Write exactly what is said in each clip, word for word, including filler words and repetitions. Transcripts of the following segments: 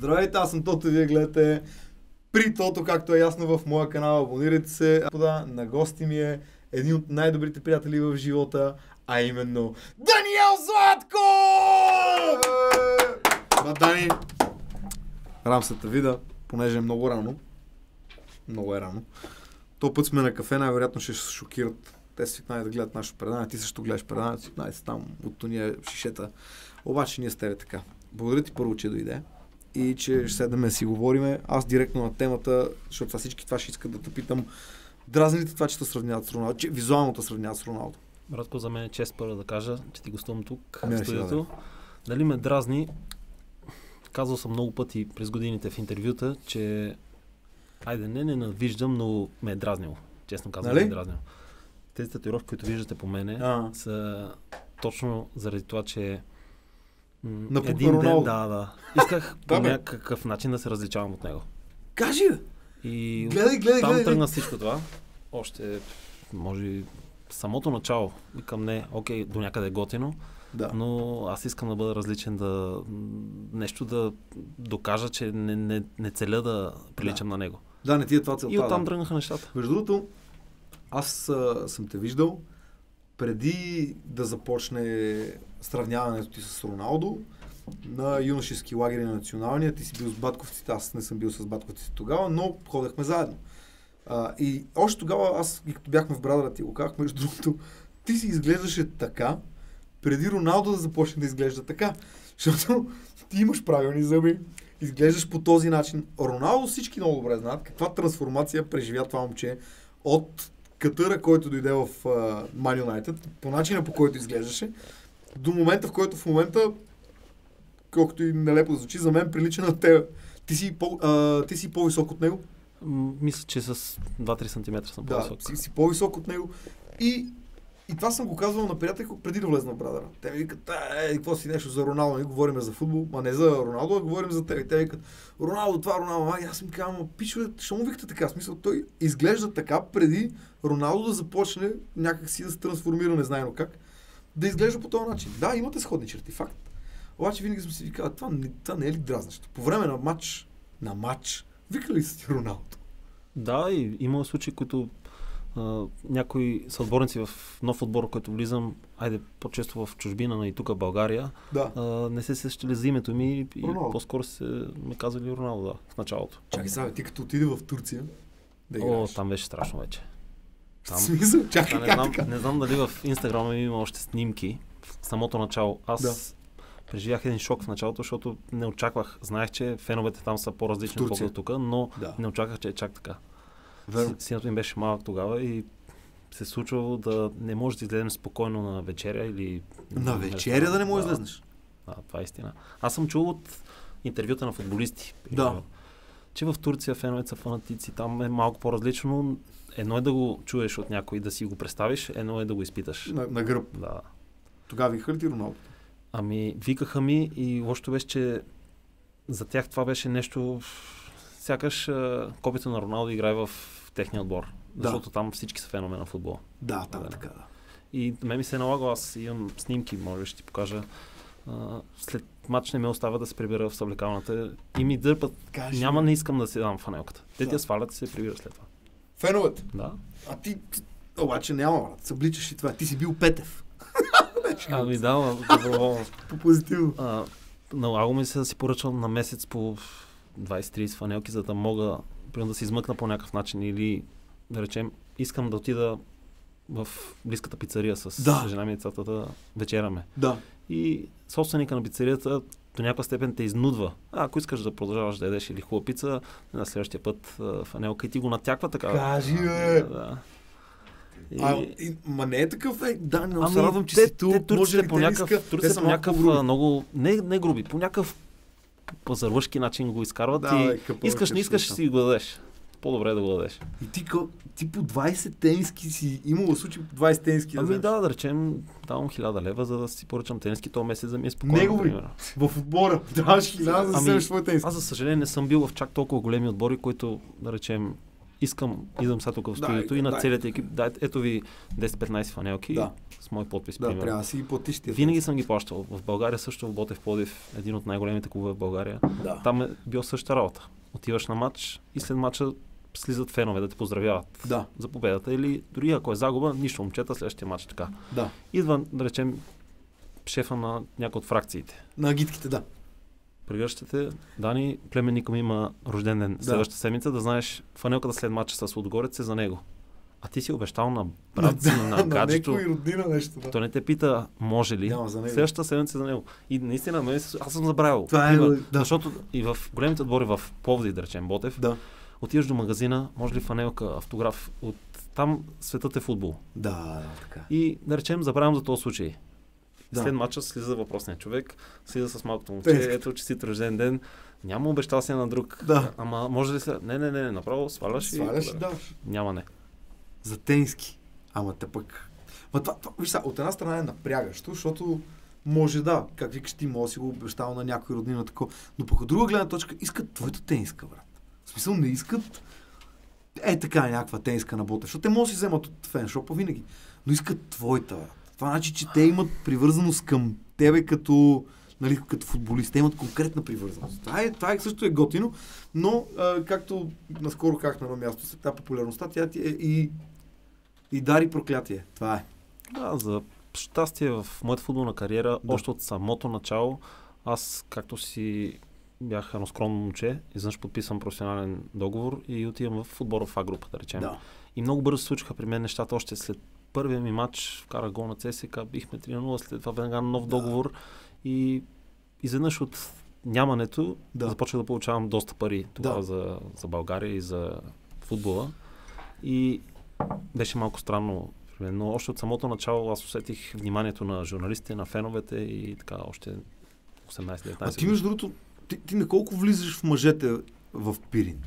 Здравейте, аз съм Тото и вие гледате При Тото, както е ясно в моя канал. Абонирайте се. Господа, на гости ми е един от най-добрите приятели в живота, а именно Даниел Златко! Ба, Дани, рам се те вида, понеже е много рано. Много е рано. То път сме на кафе, най-вероятно ще се шокират. Те свикнали да гледат нашето предаване, ти също гледаш предаване, свикнали се там от тония шишета. Обаче ние с тебе така. Благодаря ти първо, че дойде и че ще седнем да си говориме. Аз директно на темата, защото това всички това ще искат да те питам. Дразни ли те това, че те сравняват с Роналдо? Че визуално те сравняват с Роналдо? Братко, за мен е чест първо да кажа, че ти гостувам тук Не, в студиото. Да. Дали ме дразни? Казал съм много пъти през годините в интервюта, че айде не ненавиждам, но ме е дразнило. Честно казвам, нали? ме е дразнило. Тези татуировки, които виждате по мене, а. са точно заради това, че м- Напуква един ден, Роналдо. да, да. Исках по Да, бе. някакъв начин да се различавам от него. Кажи, бе! И Гледай, гледай, там гледай. тръгна всичко това. Още, може би, самото начало. Викам не, окей, до някъде е готино, Да. но аз искам да бъда различен, да нещо да докажа, че не, не, не целя да приличам Да. на него. Да, не ти е това целта. И оттам да. тръгнаха нещата. Между другото, аз а, съм те виждал преди да започне сравняването ти с Роналдо на юношески лагери на националния. Ти си бил с батковците, аз не съм бил с батковците тогава, но ходехме заедно. А, и още тогава, аз, и като бяхме в Брадъра, ти го казах, между другото, ти си изглеждаше така, преди Роналдо да започне да изглежда така. Защото ти имаш правилни зъби, изглеждаш по този начин. Роналдо всички много добре знаят каква трансформация преживя това момче от катъра, който дойде в Man United, по начина по който изглеждаше, до момента, в който в момента, колкото и нелепо да звучи, за мен прилича на теб. Ти си, по, а, ти си по-висок от него. М, Мисля, че с два-три сантиметра съм Да, по-висок. си, си по-висок от него. И, и това съм го казвал на приятели преди да влезна в Брадъра. Те ми викат, е, какво си нещо за Роналдо, ние говорим за футбол, а не за Роналдо, а говорим за теб. И те викат, Роналдо, това Роналдо, а аз им казвам, пичове, що му викате така? В смисъл, той изглежда така преди Роналдо да започне някак си да се трансформира, не знайно как, да изглежда по този начин. Да, имате сходни черти, факт. Обаче винаги съм си викал, това, не- това не е ли дразнащо? По време на матч, на матч, вика ли си Роналдо? Да, и има случаи, които а, някои съотборници в нов отбор, който влизам, айде по-често в чужбина, но и тук в България, Да. а, не се сещали за името ми и Роналдо. по-скоро се ме казали Роналдо, да, в началото. Чакай сега, бе, ти като отиде в Турция да О, играеш. там беше страшно вече. В Там, смисъл, да, чакай, не, как знам, така? не знам дали в Инстаграма ми има още снимки. В самото начало. Аз Да. преживях един шок в началото, защото не очаквах. Знаех, че феновете там са по-различни В Турция. от тук, но Да. не очаквах, че е чак така. Верно. Си- Синото им беше малък тогава и се случвало да не може да излезем спокойно на вечеря или... На вечеря да не можеш да излезнеш. Да, това е истина. Аз съм чул от интервюта на футболисти, Да. примерно, че в Турция феновете са фанатици, там е малко по-различно, но едно е да го чуеш от някой, да си го представиш, едно е да го изпиташ. На, на гръб. Да. Тогава вика ли ти Роналдо? Ами, викаха ми и лошото беше, че за тях това беше нещо, сякаш а, копито на Роналдо играе в техния отбор, Да. защото там всички са фенове на футбола. Да, там Да. така, да. И ме ми се е налагало, аз имам снимки, може ще ти покажа. А, след матч не ме остава да се прибера в съблекалната и ми дърпат. Кажи, Няма, не искам да се дам фанелката. Те Да. ти я свалят и се прибира след това. феновете. Да. А ти, ти- обаче няма, брат. Събличаш и това. Ти си бил Петев. Ами да, ма, доброволно. По-позитивно. А, налагало ми се да си поръчвам на месец по двайсет-трийсет фанелки, за да мога примерно, да се измъкна по някакъв начин или да речем, искам да отида в близката пицария с Да. жена ми и децата да вечеряме. Да. И собственика на пицарията до някаква степен те изнудва. А, ако искаш да продължаваш да ядеш или хубава пица, на следващия път а, фанелка и ти го натяква така. Кажи, А, бе! Да, да. И... А, и, ма не е такъв, е, да, не Ами, се радвам, че те, си тук. те, Може турците ли по те някакъв, иска? Те турците са по малко някакъв груби. а, много, не, не груби, по някакъв пазарлъшки начин го изкарват Да, и бе, къпълък искаш, не е искаш, смисъл. си го дадеш. По-добре е да го дадеш. И ти, ко- ти по двайсет тениски си имало случай по двайсет тениски да Ами вземеш. да, да речем, давам хиляда лева, за да си поръчам тениски, то месец да ми е спокойно. Негови. примерно. В отбора. Даваш хиляда да Ами, вземеш своя тениски. Аз, за съжаление, не съм бил в чак толкова големи отбори, които, да речем, искам, идвам сега тук в студиото да, и на да. целият екип, дай, ето ви десет-петнайсет фанелки Да. с мой подпис. Да, примерно. трябва да си ги платиш тия. Винаги съм ги плащал. В България също в Ботев Пловдив, един от най-големите клубове в България. Да. Там е бил същата работа. Отиваш на матч и след матча слизат фенове да те поздравяват Да. за победата. Или дори ако е загуба, нищо момчета, следващия матч така. Да. Идва, да речем, шефа на някои от фракциите. На агитките, да. Прегръщате, Дани, племенника ми има рожден ден Да. следващата седмица, да знаеш фанелката след матча с Лудогорец е за него. А ти си обещал на брат си, на гаджето. На някой роднина нещо, да. Той не те пита, може ли. Няма за него. Следващата седмица е за него. И наистина, мен, се- аз съм забравил. Това е, Има, да. Защото и в големите отбори в Пловдив, да речем, Ботев, Да. отиваш до магазина, може ли фанелка, автограф, от там светът е футбол. Да, да, така. И да речем, забравям за този случай. Да. След матча слиза въпросният човек, слиза с малкото момче, Тенска. ето, че си рожден ден, няма обещал се на друг. Да. Ама може ли се? Не, не, не, направо сваляш, Сваляш и и даваш. няма не. За тенски. Ама те пък. Ма това, това, виж са, от една страна е напрягащо, защото може да, как викаш ти, може да си го обещал на някой роднина такова, но пък от друга гледна точка искат твоята тениска, брат. В смисъл не искат е така някаква тениска на Ботев, защото те могат да си вземат от феншопа винаги, но искат твоята, брат. Това значи, че те имат привързаност към тебе като, нали, като футболист. Те имат конкретна привързаност. Това, е, това е, също е готино, но а, както наскоро казахме на място, с тази популярността, тя ти е и, и дари проклятие. Това е. Да, за щастие в моята футболна кариера, Да. още от самото начало, аз както си бях едно скромно момче, изведнъж подписвам професионален договор и отивам в футболов А група, да речем. Да. И много бързо се случиха при мен нещата. Още след първия ми матч, вкара гол на ЦСКА, бихме три на нула, след това веднага нов Да. договор и изведнъж от нямането Да. започнах да получавам доста пари тогава Да. за, за България и за футбола. И беше малко странно, при мен, но още от самото начало аз усетих вниманието на журналистите, на феновете и така още осемнайсет-деветнайсет А ти, между другото, ти, ти на колко влизаш в мъжете в Пирин?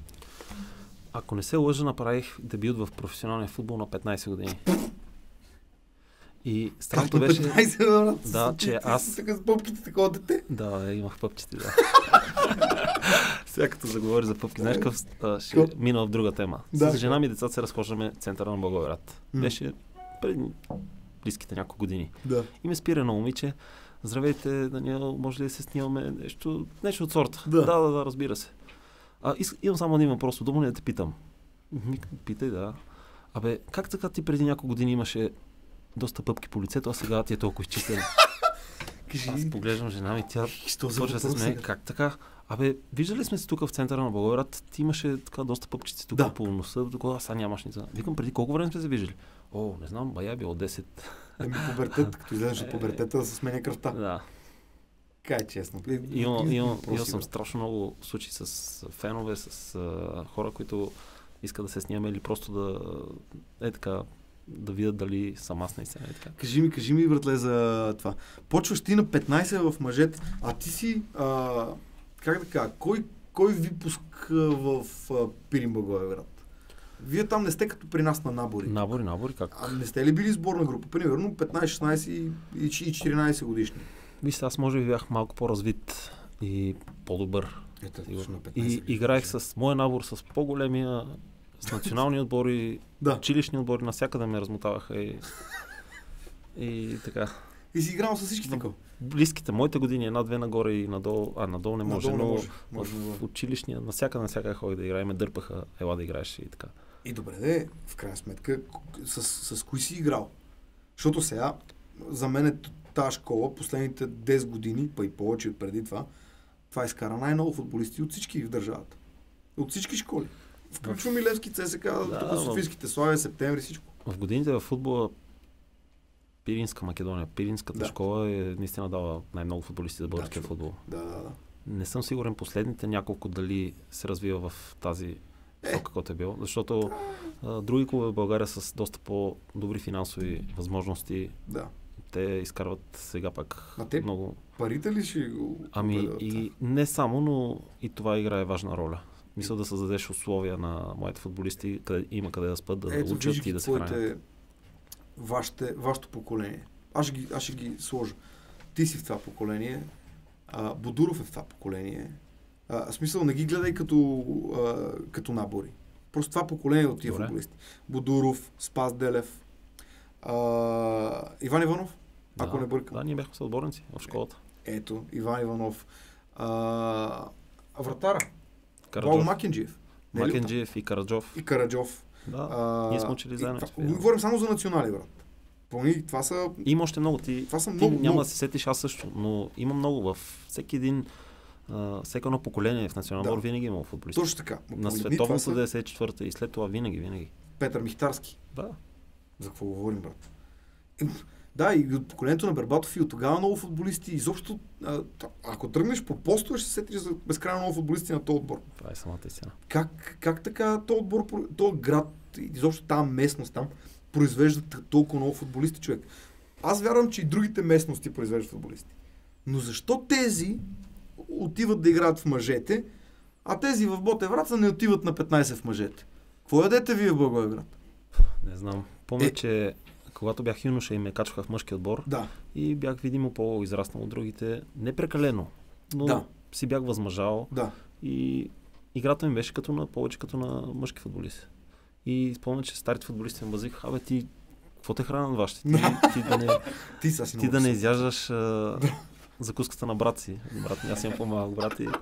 Ако не се лъжа, направих дебют в професионалния футбол на петнайсет години. И странното Както беше... петнайсет, брат, Да, ти- че ти аз- си така с пъпките, такова дете. Да, имах пъпчите, да. Сега като заговори за пъпки, знаеш какъв а, ще Какво? мина в друга тема. Да. С жена ми и децата се разхождаме в центъра на Благоевград. М. Беше преди близките няколко години. Да. И ме спира на момиче. Здравейте, Даниел, може ли да се снимаме нещо, нещо от сорта? Да. да, да, да, разбира се. А, иск, имам само един въпрос, удобно ли да те питам? Ми, питай, да. Абе, как така ти преди няколко години имаше доста пъпки по лицето, а сега ти е толкова изчистен? Кажи, Аз поглеждам жена ми, тя що за почва да се въпрос смее. е? Как така? Абе, виждали сме се тук в центъра на Благоевград, ти имаше така доста пъпчици тук Да. по носа, докато аз сега нямаш ница. Викам, преди колко време сме се виждали? О, не знам, бая било десет. Еми пубертет, като излезеш от Е, пубертета да се сменя кръвта. Да. Кай честно. Е, Имам, е, имам, въпроси, имал съм брат. страшно много случаи с фенове, с а, хора, които искат да се снимаме или просто да е така, да видят дали съм аз наистина е така. Кажи ми, кажи ми, братле, за това. Почваш ти на петнайсет в мъжете, а ти си, а, как да кажа, кой, кой ви пуска в а, Пирин Благоевград? Вие там не сте като при нас на набори. Набори, набори, как? А не сте ли били сборна група? Примерно петнайсет, шестнайсет и и четиринайсет годишни. Вижте, аз може би бях малко по-развит и по-добър. Ето, И, точно на и петнайсет. играех с моя набор, с по-големия, с национални отбори, Да. училищни отбори, навсякъде ме размотаваха и, и така. И си играл с всички Но- такова. Близките, моите години, една-две нагоре и надолу, а надолу не може, Надолу не но може. Може, в може. училищния, навсякъде, навсякъде ходих да играя, ме дърпаха, ела да играеш и така. И добре, де, в крайна сметка, с, с, с кои си играл? Защото сега, за мен е тази школа, последните десет години, па и повече от преди това, това изкара най-много футболисти от всички в държавата. От всички школи. Включвам и Левски, ЦСКА, Да, тук но- Софийските, Славия, Септември, всичко. В годините в футбола Пиринска Македония, Пиринската Да. школа е наистина дала най-много футболисти за българския Да, футбол. Да, да, да. Не съм сигурен последните няколко дали се развива в тази посока, която е бил, защото а, други клубове в България с доста по-добри финансови възможности, Да. те изкарват сега пак А те много. парите ли ще го Ами определят? и не само, но и това играе важна роля. Мисля да създадеш условия на моите футболисти, къде има къде да спят, да Ето, учат виж и да се хранят. твоите, вашите, вашето поколение. Аз ще, ги, аз ще ги сложа. Ти си в това поколение, а, Бодуров е в това поколение. А, в смисъл, не ги гледай като, а, като набори. Просто това поколение от тия Добре. футболисти. Будуров, Спас Делев, а, Иван Иванов, Да, ако не бъркам. Да, ние бяхме съотборници в школата. Ето, Иван Иванов. А, вратара. Вал Караджов. Макенджиев. Не е ли оттам? Макенджиев и Караджов. И Караджов. Да, А, ние сме учили и заедно. това- в София. Говорим само за национали, брат. Помни, това са... Има още много. Ти, Това са ти много, няма много. да се сетиш, аз също, но има много. В всеки един, а, всеко едно поколение в национален Да. отбор винаги има футболисти. Точно така. На Погледни, това световната са деветдесет и четвърта и след това винаги, винаги. Петър Михтарски. Да. За какво говорим, брат? Е, Да, и от поколението на Бербатов и от тогава много футболисти. Изобщо, а, та- ако тръгнеш по постове, ще се сетиш за безкрайно много футболисти на този отбор. Това е самата истина. Как, как така този отбор, про- този град, изобщо тази местност там, произвежда т- толкова много футболисти, човек? Аз вярвам, че и другите местности произвеждат футболисти. Но защо тези отиват да играят в мъжете, а тези в Ботевраца не отиват на петнайсет в мъжете? Какво ядете вие в Благоевград? Не знам. Помня, Е. че когато бях юноша и ме качваха в мъжки отбор Да, и бях видимо по-израснал от другите, не прекалено, но Да. си бях възмъжал да. и играта ми беше като на, повече като на мъжки футболист. И спомня, че старите футболисти ме базиха, абе ти, какво те хранят вашите? Ти, ти да не, Ти са си ти много да не късен. изяждаш а, закуската на брат си. Брат ми, аз имам по-малък брат и...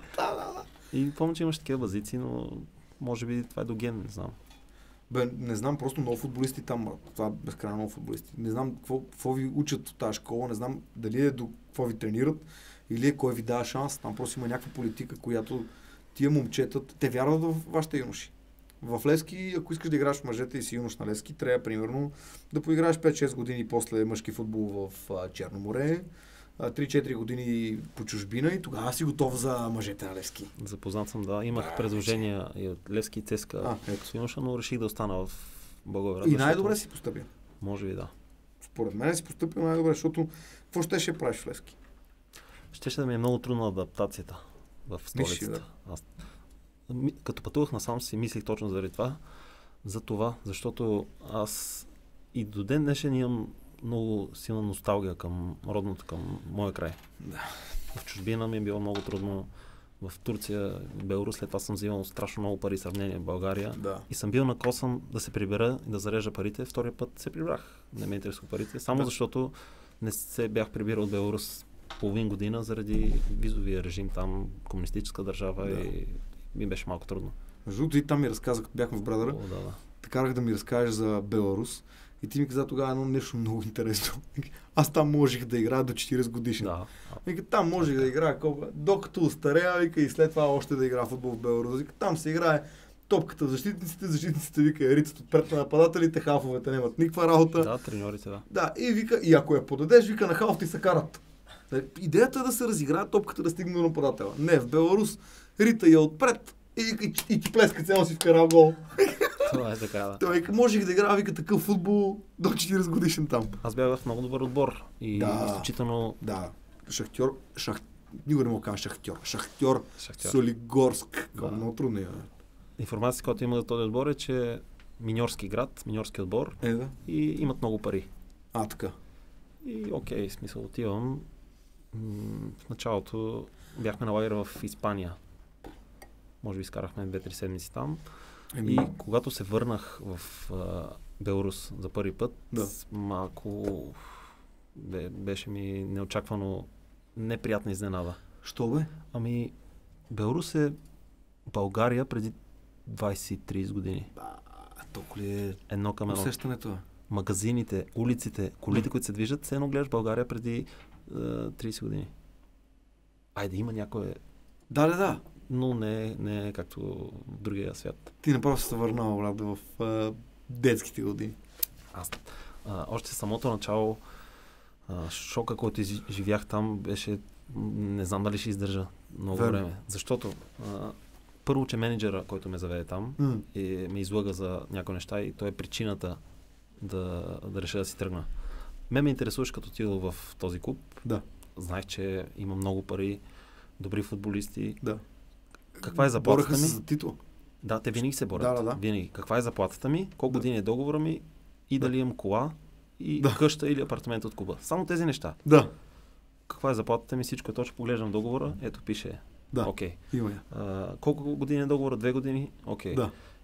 И помня, че имаш такива базици, но може би това е до ген, не знам. Бе, не знам, просто много футболисти там, брат. Това е безкрайно много футболисти. Не знам какво, какво ви учат от тази школа, не знам дали е до какво ви тренират или е кой ви дава шанс. Там просто има някаква политика, която тия момчета, те вярват в вашите юноши. В Левски, ако искаш да играеш в мъжете и си юнош на Левски, трябва примерно да поиграеш пет-шест години после мъжки футбол в а, Черно море, а, три-четири години по чужбина и тогава си готов за мъжете на Левски. Запознат съм, да. Имах А, предложения и от Левски и Цеска А, ето. с юноша, но реших да остана в Благоевград. И защото- най-добре си постъпил. Може би да. Според мен си постъпил най-добре, защото какво ще ще правиш в Левски? Щеше да ми е много трудна адаптацията в Мислиш, столицата. Аз, ми- като пътувах насам си мислих точно заради това. За това, защото аз и до ден днешен имам много силна носталгия към родното, към моя край. Да. В чужбина ми е било много трудно. В Турция, Беларус, след това съм взимал страшно много пари в сравнение в България. Да. И съм бил накосан да се прибера и да зарежа парите. Втория път се прибрах. Не ме интересува парите. Само Да. защото не се бях прибирал от Беларус половин година заради визовия режим там, комунистическа държава Да. и ми беше малко трудно. Между другото и там ми разказах, като бяхме в Брадъра, О, да, да. те карах да ми разкажеш за Беларус и ти ми каза тогава едно нещо много интересно. Аз там можех да играя до четирийсет годишен. Да. Вика, там можех да играя колко, докато устарея, вика, и след това още да играя футбол в Беларус. Вика, там се играе топката в защитниците, защитниците вика, я рицат отпред на нападателите, хафовете нямат никаква работа. Да, треньорите, да. Да, и вика, и ако я подадеш, вика, на халф ти се карат. Идеята е да се разиграе топката да стигне до нападателя. Не, в Беларус рита я отпред и, и, и ти плеска цяло си вкарал гол. Това е така, да. Той вика, можех да играя, вика, такъв футбол до четирийсет годишен там. Аз бях в много добър отбор и Да. изключително Да, Шахтьор, шах... никога не мога да кажа Шахтьор. Шахтьор, Шахтьор. Солигорск. Да. Много трудно е. Информацията, която има за този отбор е, че миньорски град, миньорски отбор Е, да. и имат много пари. А, така. И окей, в смисъл отивам. М, В началото бяхме на лагера в Испания. Може би изкарахме две-три седмици там. Еми, И когато се върнах в а, Беларус за първи път, Да. малко бе, беше ми неочаквано неприятна изненада. що бе? Ами, Беларус е България преди двайсет и трийсет години. А, толкова ли е Едно към едно. усещането? Магазините, улиците, колите, които се движат, все едно гледаш България преди е, трийсет години. Айде, има някое, Да, да, да. но не, не е както в другия свят. Ти направо се върнал, брат, в а, детските години. Аз а, още самото начало а, шока, който изживях там, беше, м, не знам дали ще издържа много Верно. време. Защото а, първо, че менеджера, който ме заведе там, М. и ме излъга за някои неща и той е причината да, да реша да си тръгна. Ме ме интересуваше като отидох в този клуб. Да. Знаех, че има много пари, добри футболисти. Да. Каква е заплатата Бореха ми? се за титул. Да, те винаги се борят. Да, да, да. Винаги. Каква е заплатата ми? Колко Да. години е договора ми? И Да. дали имам кола? И Да. къща или апартамент от клуба. Само тези неща. Да. Каква е заплатата ми? Всичко е точно. Поглеждам договора. Ето пише. Да. Окей. Има я. А, колко години е договора? Две години? Окей. Да.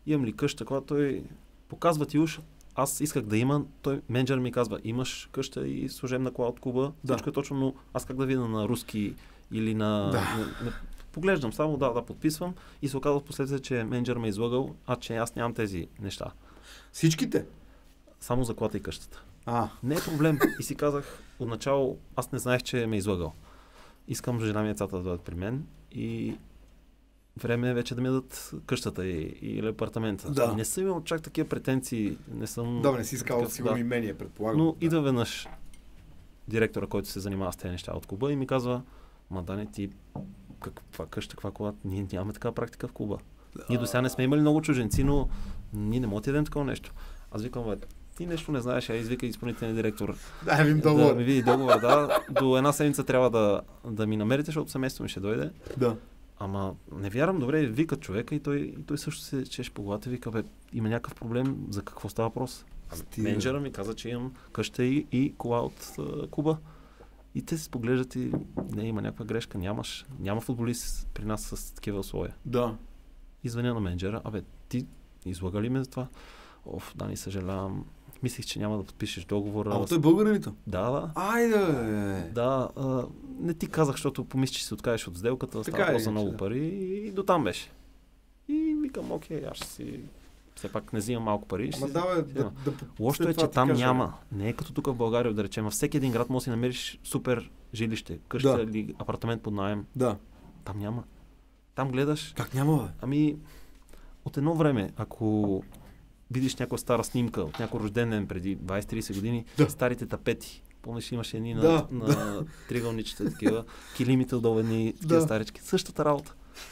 имам ли къща, когато той показва ти уж, аз исках да има, той менеджер ми казва, имаш къща и служебна кола от клуба, Да. всичко е точно, но аз как да видя на руски или на... Да. на, на поглеждам само, да, да подписвам и се оказва в последствие, че менеджер ме е излагал, а че аз нямам тези неща. Всичките? Само за колата и къщата. А, Не е проблем. И си казах, отначало аз не знаех, че ме е излагал. Искам жена ми и децата да дойдат при мен и време е вече да ми дадат къщата и, или апартамента. Да. Не съм имал чак такива претенции. Не съм... да, не си искал такъв, сигурно да. имение, предполагам. Но да. идва веднъж директора, който се занимава с тези неща от клуба и ми казва, ма Дани, ти каква къща, каква кола? Ние нямаме такава практика в клуба. Ние до сега не сме имали много чужденци, но ние не можем да ядем такова нещо. Аз викам, бе, ти нещо не знаеш, а извика изпълнителен директор. Да, ви им Да договор. ми види договор, да. До една седмица трябва да, да ми намерите, защото семейството ми ще дойде. Да. Ама не вярвам, добре, вика човека и той, и той също се чеше по главата, вика, бе, има някакъв проблем, за какво става въпрос? Стига. Менеджера ми каза, че имам къща и, и кола от uh, Куба. И те се споглеждат и не, има някаква грешка, нямаш. Няма футболист при нас с такива условия. Да. И звъня на менеджера, абе, ти излага ли ме за това? Оф, да, не съжалявам. Мислих, че няма да подпишеш договора. А, той е българинито? Да, да. Айде, бе. Да, а, не ти казах, защото помислиш, че се откажеш от сделката, Така става е, въпрос за много да. пари и до там беше. И викам, окей, аз ще си... Все пак не взимам малко пари. ще Ама си- да, бе, си да, имам. да, Лошото след е, това че ти там кажа, няма. Не е като тук в България, да речем. Във всеки един град може да си намериш супер жилище, къща Да. или апартамент под наем. Да. Там няма. Там гледаш. Как няма, бе? Ами, от едно време, ако видиш някаква стара снимка от някой рожден ден преди двайсет-трийсет години, Да. старите тапети. Помниш, имаше едни на, Да, на да. триъгълничета, такива, килимите отдолу, такива Да. старички. Същата работа.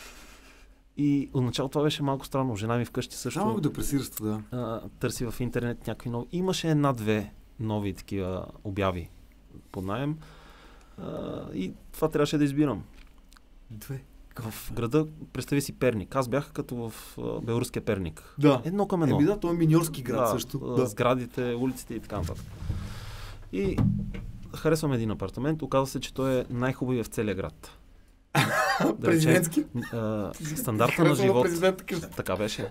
И отначало това беше малко странно. Жена ми вкъщи също Само депресирство, да. а, търси в интернет някакви нови. Имаше една-две нови такива обяви под наем. А, и това трябваше да избирам. Две. В града, представи си Перник. Аз бях като в а, белоруския Перник. Да. Едно към едно. Еми да, той е миньорски град да, също. а, Да. Сградите, улиците и така нататък. И харесвам един апартамент. Оказва се, че той е най-хубавият в целия град. Да речем, Президентски. а, стандарта на Харесва живот. президента къща. Така беше.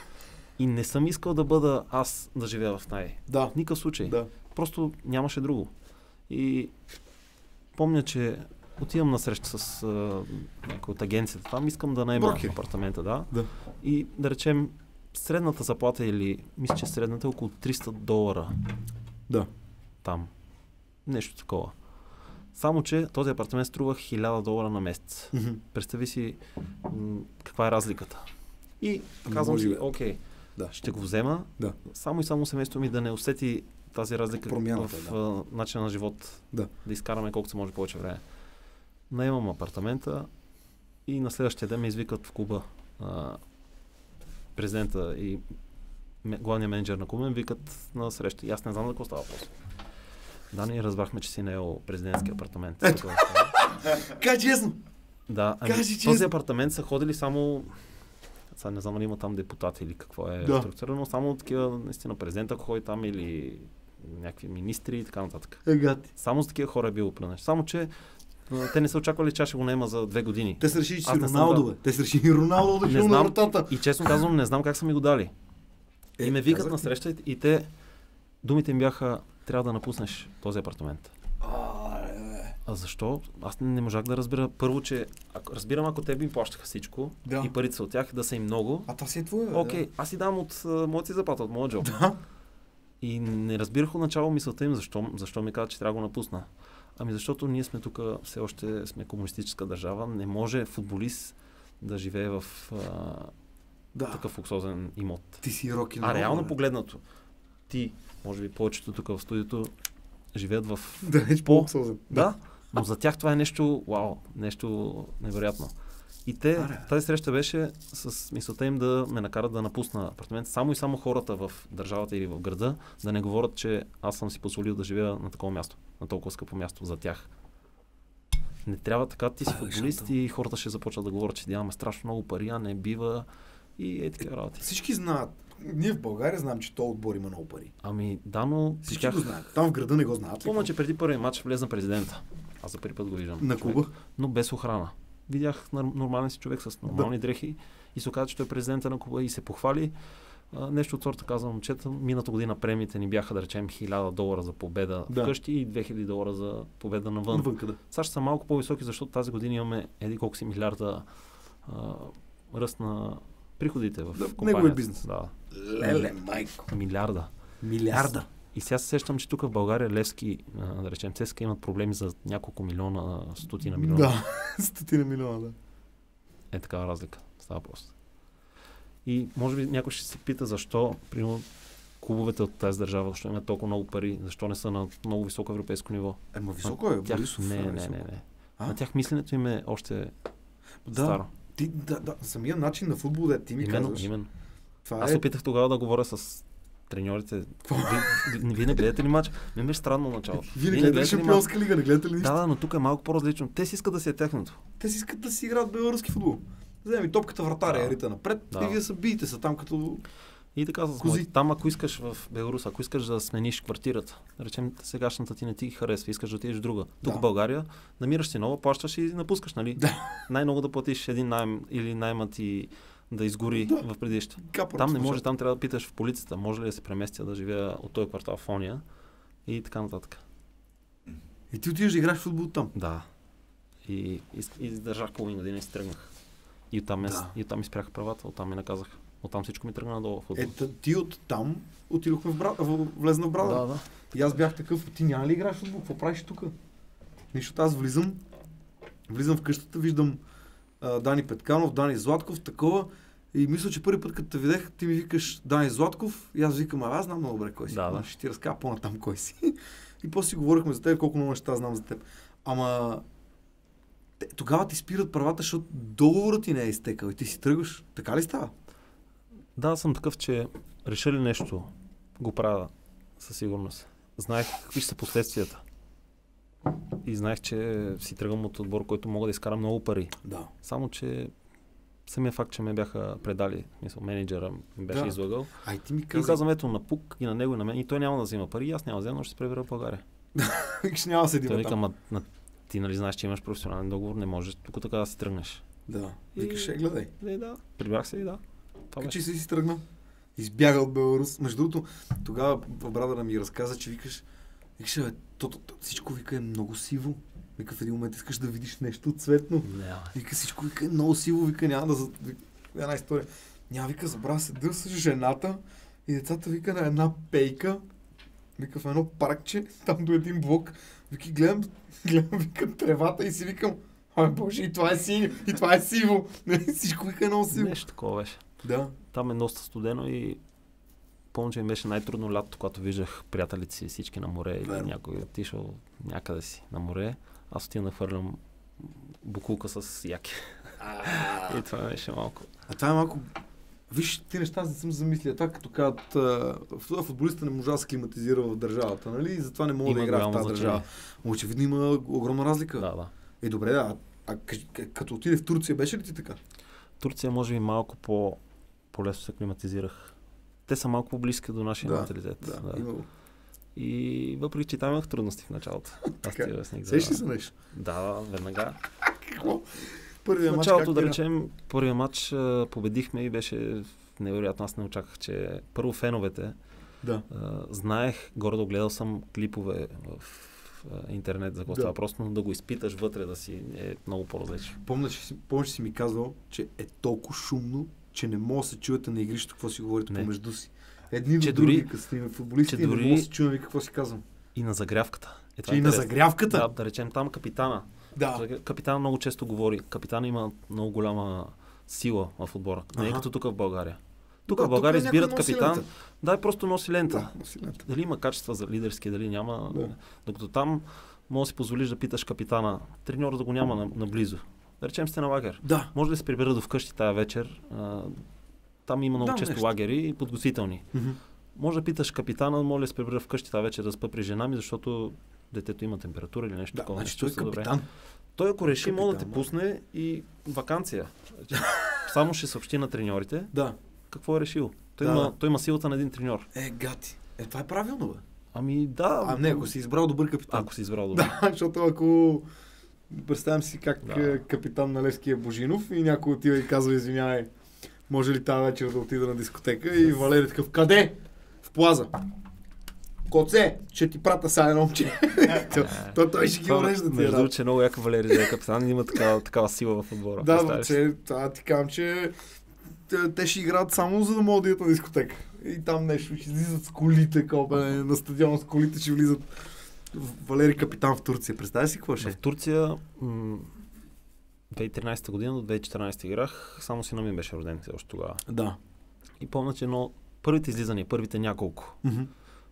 И не съм искал да бъда аз да живея в най. Да. В никакъв случай. Да. Просто нямаше друго. И помня, че отивам на среща с а, някой от агенцията. Там искам да наема Брокери. апартамента, да. Да. И да речем, средната заплата или, мисля, че средната е около триста долара Да. там. Нещо такова. Само, че този апартамент струва хиляда долара на месец. Мгм. Представи си м- каква е разликата. И Не казвам може, си, бе. окей, Да. ще го взема, Да. само и само семейството ми да не усети тази разлика Промяната, в да. а, начина на живот. Да. Да изкараме колкото се може повече време. Наемам апартамента и на следващия ден ме извикат в клуба. А, президента и ме- главният менеджер на клуба ме викат на среща. И аз не знам за какво става въпрос. Да, ние разбрахме, че си наел президентски апартамент. Ето. Такова. Кажи честно. Да, ами, Кажи този честно. апартамент са ходили само... Сега не знам дали има там депутати или какво е Да. структурирано, само такива, наистина, президента, ако ходи там или някакви министри и така нататък. Егати. Само с такива хора е било плюнеш. Само, че а, те не са очаквали, че аз ще го наема за две години. Те са решили, че Аз си не съм Роналдо, да. бе. Те са решили Роналдо да Не хил на знам. вратата. И честно казвам, не знам как са ми го дали. Е, И ме викат казах на ти. среща и- и те, думите им бяха, трябва да напуснеш този апартамент. А, бе. А защо? Аз не можах да разбера. Първо, че ако, разбирам, ако те би им плащаха всичко Да. и парите са от тях, да са им много. А това си е твое, бе. Окей, аз си давам от а, моята си заплата, от моя джоб. Да. И не разбирах отначало мисълта им, защо, защо ми казват, че трябва да го напусна. Ами защото ние сме тук, все още сме комунистическа държава, не може футболист да живее в а, Да. такъв луксозен имот. Ти си роки А реално погледнато, ти, може би повечето тук в студиото, живеят в... Да, не по- по-созен. Да, но за тях това е нещо, вау, нещо невероятно. И те, Аре. тази среща беше с мисълта им да ме накарат да напусна апартамент. Само и само хората в държавата или в града да не говорят, че аз съм си позволил да живея на такова място, на толкова скъпо място за тях. Не трябва така, ти си А, футболист защото- и хората ще започват да говорят, че нямаме страшно много пари, а не бива и е такива работи. Всички знаят. Ние в България знаем, че този отбор има много пари. Ами, да, но при Всички тях... го знаят. Там в града не го знаят. ли? Помня, че преди първия матч влезна президента. Аз за първи път го виждам. На човек. клуба. Но без охрана. Видях нар- нормален си човек с нормални дрехи и се оказа, че той е президента на клуба и се похвали. А, нещо от сорта каза момчета, миналата година премиите ни бяха, да речем, хиляда долара за победа Да. вкъщи и две хиляди долара за победа навън. Навънка, да. Сега ще са малко по-високи, защото тази година имаме еди колко си милиарда а, ръст на приходите в Да, компанията. неговия бизнес. Да. Леле, майко. Милиарда. Милиарда. И сега се сещам, че тук в България Левски, а, да речем, ЦСКА имат проблеми за няколко милиона, стотина милиона. Да, стотина милиона, да. Е такава разлика. Става просто. И може би някой ще се пита защо, примерно, клубовете от тази държава, защо имат толкова много пари, защо не са на много високо европейско ниво. Ема високо е, Тях, Борисов. не, е не, високо. не, не. А? На тях мисленето им е още Да, старо. ти, да, да, самия начин на футбол, да ти ми Именно, казваш. именно. Това Аз е... опитах тогава да говоря с треньорите. Ви- ви- Вие не гледате ли матч? Мен беше странно началото. Вие не гледате ли Шампионска лига, не гледате ли нищо? Да, да, но тук е малко по-различно. Те си искат да си е техното. Те си искат да си играят беларуски футбол. Вземи топката вратаря, Да. да. Ерита напред Да. и вие са биете са там като... И така с Кози. моите. Там, ако искаш в Беларус, ако искаш да смениш квартирата, да речем сегашната ти не ти харесва, искаш да отидеш в друга. Тук Да. в България намираш си нова, плащаш и напускаш, нали? Да. Най-много да платиш един найем или найма ти да изгори Да. в предишта. Капа, Там не може, там трябва да питаш в полицията, може ли да се преместя да живея от този квартал в ония и така нататък. И ти отиваш да играеш футбол там. Да. И, и, и издържах половин година и си тръгнах. И оттам, ме, Да. и оттам ми спряха правата, оттам ми наказаха. Оттам всичко ми тръгна надолу в футбол. Ето ти от там отидохме в, бра... в... влезна в Брада. Да, да. И аз бях такъв, ти няма ли играеш футбол? Какво правиш тук? Нищо, аз влизам, влизам в къщата, виждам а, Дани Петканов, Дани Златков, такова. И мисля, че първи път, като те видях, ти ми викаш Дани Златков и аз викам, а аз знам много добре кой си. Да, да. Ще ти разкажа по-натам кой си. И после си говорихме за теб, колко много неща знам за теб. Ама те, тогава ти спират правата, защото договорът ти не е изтекал и ти си тръгваш. Така ли става? Да, аз съм такъв, че реша ли нещо, го правя със сигурност. Знаех какви ще са последствията. И знаех, че си тръгвам от отбор, който мога да изкарам много пари. Да. Само, че самия факт, че ме бяха предали, мисъл, менеджера ми беше Да. излагал. Ай, ти ми И каза, казвам, ето на Пук и на него и на мен. И той няма да взима пари, и аз няма да взема, но ще се пребера в България. че няма да седи Той там. вика, ма, на, ти нали знаеш, че имаш професионален договор, не можеш тук така да си тръгнеш. Да. И- Викаш, е, гледай. Не, да. Прибрах се и да. Това Качи беше. се и си тръгна. Избяга от Беларус. Между другото, тогава брадъра ми разказа, че викаш, викаш, бе, то, то, то, всичко вика е много сиво. Вика в един момент искаш да видиш нещо цветно. Няма. Вика всичко вика е много сиво, вика няма да... за- вика, една история. Няма, вика, забравя се дър с жената и децата вика на една пейка. Вика в едно паркче, там до един блок. Вика, гледам, гледам, вика тревата и си викам, ай боже, и това е сиво, и това е сиво. Всичко вика е много сиво. Нещо такова беше. Да. Там е доста студено и помня, че ми беше най-трудно лято, когато виждах приятелите си всички на море или Верно. някой отишъл някъде си на море. Аз отивам да хвърлям букулка с яки. И това беше малко. А това е малко... Виж, ти неща аз не съм замислил. Това като казват, а, футболиста не може да се климатизира в държавата, нали? И затова не мога Има да играе в голямо тази значение. държава. Но очевидно има огромна разлика. Да, да. Е, добре, да. А, а к- к- като отиде в Турция, беше ли ти така? Турция може би малко по, по-лесно се климатизирах. Те са малко по-близки до нашия Да, менталитет. Да, Да. има го. И въпреки, че там имах трудности в началото. Аз Така. ти обясних. Сещаш ли се нещо? Да, да, веднага. Какво? В Първия мач началото, как да мина? речем, първия матч а, победихме и беше невероятно. Аз не очаквах, че първо феновете Да. а, знаех, горе гледал съм клипове в а, интернет за какво Да. става. Просто но да го изпиташ вътре да си е много по-различно. Помня, че си, помня, че си ми казвал, че е толкова шумно, че не мога да се чуете на игрището какво си говорите Не. помежду си. Едни Че до други, дори- като сме футболисти, че не дори- мога да се чуем ви какво си казвам. И на загрявката. Е, това Че е и на интересно. загрявката? Да, да речем там капитана. Да. Капитана много често говори. Капитана има много голяма сила в отбора. Не е Аха. като тук в България. Тук Да, в България тук някой избират носи капитан. лента. Да, просто носи лента. Да, носи лента. Дали има качества за лидерски, дали няма. Да. Докато там може да си позволиш да питаш капитана. Треньора да го няма на- наблизо. Да речем сте на лагер. Да. Може да се прибера до вкъщи тая вечер. А, там има много Да, често нещо. лагери и подготвителни. Мгм. Може да питаш капитана, моля да се прибера вкъщи тази вечер да спа при жена ми, защото детето има температура или нещо Да, такова. значи не той е се чувства добре. капитан. Той ако реши, може да те Капитан, да. пусне и ваканция. Само ще съобщи на треньорите Да. какво е решил. Той, Да. има, той има силата на един треньор. Е, гати. Е, това е правилно, бе. Ами да. А не, ако си избрал добър капитан. Ако си избрал добре. Да, защото ако... Представям си как Да. да. Капитан на Левски е Божинов и някой отива и казва, извинявай, може ли тази вечер да отида на дискотека и Валери такъв, къде? В Плаза. Коце, ще ти прата сега едно момче. То той ще ги урежда. Между другото, че много яка Валери да е капитан, има такава, такава сила в отбора. Да, че ти казвам, че те ще играят само за да могат да идат на дискотека. И там нещо, ще излизат с колите, копе, на стадион с колите ще влизат. Валери капитан в Турция. Представя си какво ще? В Турция м- две хиляди и тринадесета година до две хиляди и четиринадесета играх, само сина ми беше роден още тогава. Да. И помня, че едно, първите излизания, първите няколко, Mm-hmm.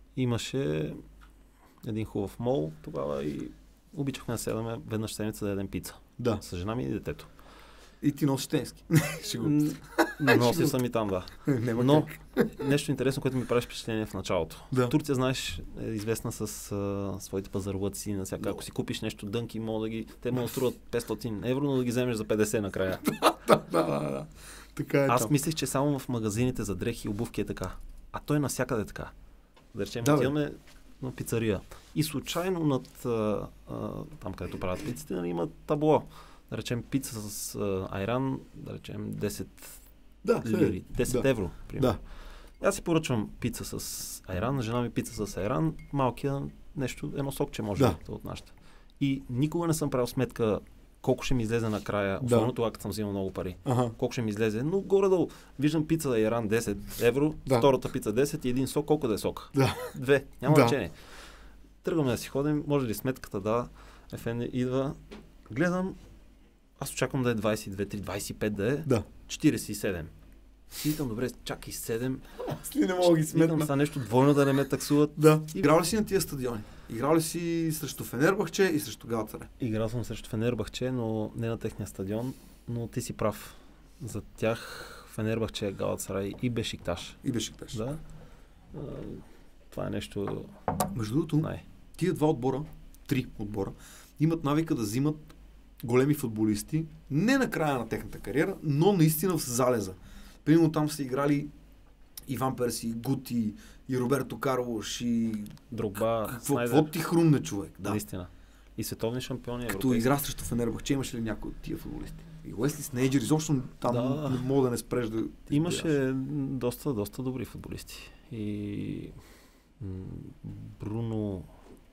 имаше един хубав мол тогава и обичахме да седаме веднъж седмица да ядем пица. Да. С жена ми и детето. И ти носиш тенски. Ще го... М, Носил съм и там, да. Нема Но как. нещо интересно, което ми прави впечатление в началото. Да. Турция, знаеш, е известна с а, своите пазарлъци. На всяка. Ако си купиш нещо дънки, мога да ги... Те могат да струват петстотин евро, но да ги вземеш за петдесет накрая. да, да, да, да. Така е. Аз там. мислих, че само в магазините за дрехи и обувки е така. А той е навсякъде така. Да речем, Да, бе. отиваме на пицария. И случайно над а, а, там, където правят пиците, нали, има табло. Да речем пица с а, айран, да речем десет Да, лири, десет да. евро, примерно. Да. Аз си поръчвам пица с айран, жена ми пица с айран, малкия нещо, едно сокче може Да. да от нашата. И никога не съм правил сметка колко ще ми излезе накрая, Да. особено тогава, като съм взимал много пари. Ага. Колко ще ми излезе, но горе-долу виждам пица айран десет евро, Да. втората пица десет и един сок, колко да е сок? Да. Две, няма Да. значение. Тръгваме да си ходим, може ли сметката, да, Ефенди идва, гледам, аз очаквам да е двадесет и две, три, двадесет и пет да е, Да. четиридесет и седем. И викам, добре, чакай седем, Аз ли не мога да ги викам сметна? са нещо двойно да не ме таксуват. Да. Играл ли си на тия стадиони? Играл ли си срещу Фенербахче и срещу Галатсарай? Играл съм срещу Фенербахче, но не на техния стадион, но ти си прав. За тях Фенербахче, Галатсарай и Бешикташ. И Бешикташ. Да. А, това е нещо Между другото, най. тия два отбора, три отбора, имат навика да взимат големи футболисти, не на края на техната кариера, но наистина в залеза. Примерно там са играли Иван Перси, Гути и Роберто Карлош и... Дрогба, Какво, Снайдер, какво ти хрумне, човек? Да. наистина. И световни шампиони, Като европейски. игра срещу Фенербахче, имаше ли някой от тия футболисти? И Уесли Снейджер, изобщо там Да. не мога да не спреш да... Имаше доста, доста добри футболисти. И м, Бруно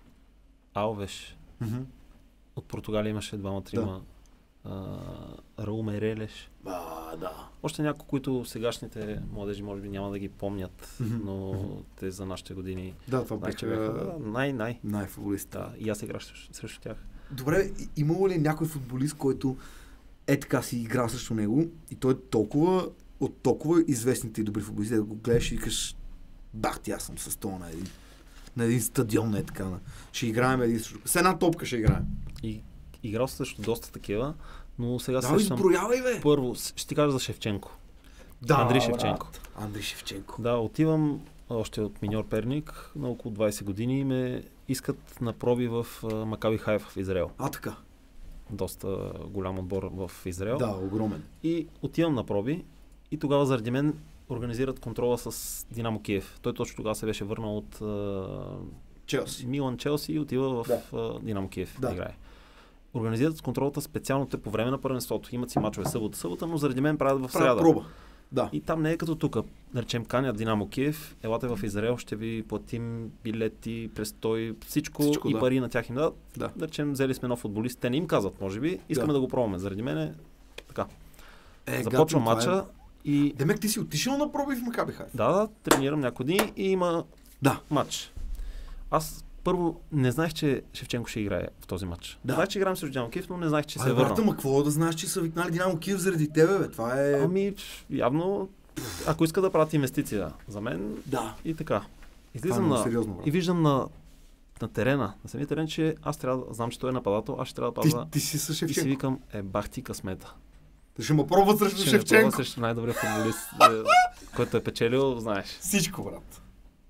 Алвеш Мгм. от Португалия имаше двама-трима. Да. Раул Мерелеш. А, да. Още някои, които сегашните младежи може би няма да ги помнят, Мгм. но Мгм. те за нашите години Да, това знаеш, че бяха бяха да, най-най. най-футболисти. Да, и аз играх срещу, срещу тях. Добре, и- имало ли някой футболист, който е така си игра срещу него и той е толкова от толкова известните и добри футболисти, да го гледаш и викаш, бах ти, аз съм с това на един, на един стадион, не така. На... Ще играем един срещу... С една топка ще играем. И играл съм срещу доста такива, но сега Да, срещам... изброявай, бе! Първо, с- ще ти кажа за Шевченко. Да, Андрей брат. Шевченко. Андрей Шевченко. Да, отивам още от миньор Перник, на около двадесет години и ме искат на проби в а, Макаби Хайфа в Израел. А, така. Доста голям отбор в Израел. Да, огромен. И отивам на проби и тогава заради мен организират контрола с Динамо Киев. Той точно тогава се беше върнал от а, Челси. Милан Челси и отива в Да. а, Динамо Киев Да. да играе. Организират контролата специално те по време на първенството. Имат си мачове събота, събота, но заради мен правят в Правя сряда. проба. Да. И там не е като тук. Да речем, канят Динамо Киев, елате в Израел, ще ви платим билети, престой, всичко, Всичко, и да. пари на тях им дадат. Да. Да речем, взели сме нов футболист. Те не им казват, може би, искаме да, Да. го пробваме. Заради мен е така. Е, Започва гадно, това матча и Е... Демек, ти си отишъл на проби в Макаби Хайф. да, да, тренирам някои дни и има Да. матч. Аз първо не знаех, че Шевченко ще играе в този матч. Да. Знаех, че играем срещу Динамо Киев, но не знаех, че се Ай, е върнал. брата, ма какво да знаеш, че са викнали Динамо Киев заради тебе, бе? Това е... Ами, явно, ако иска да правят инвестиция за мен Да. и така. Това е Излизам много на... сериозно, брат. И виждам на, на терена, на самия терен, че аз трябва да знам, че той е нападател, аз ще трябва да Ти, пазя. ти си с И си Шевченко. викам, е, бах ти късмета. Ти ще ме пробват срещу Ще ме пробва Шевченко. срещу най-добрия футболист, е, който е печелил, знаеш. Всичко, брат.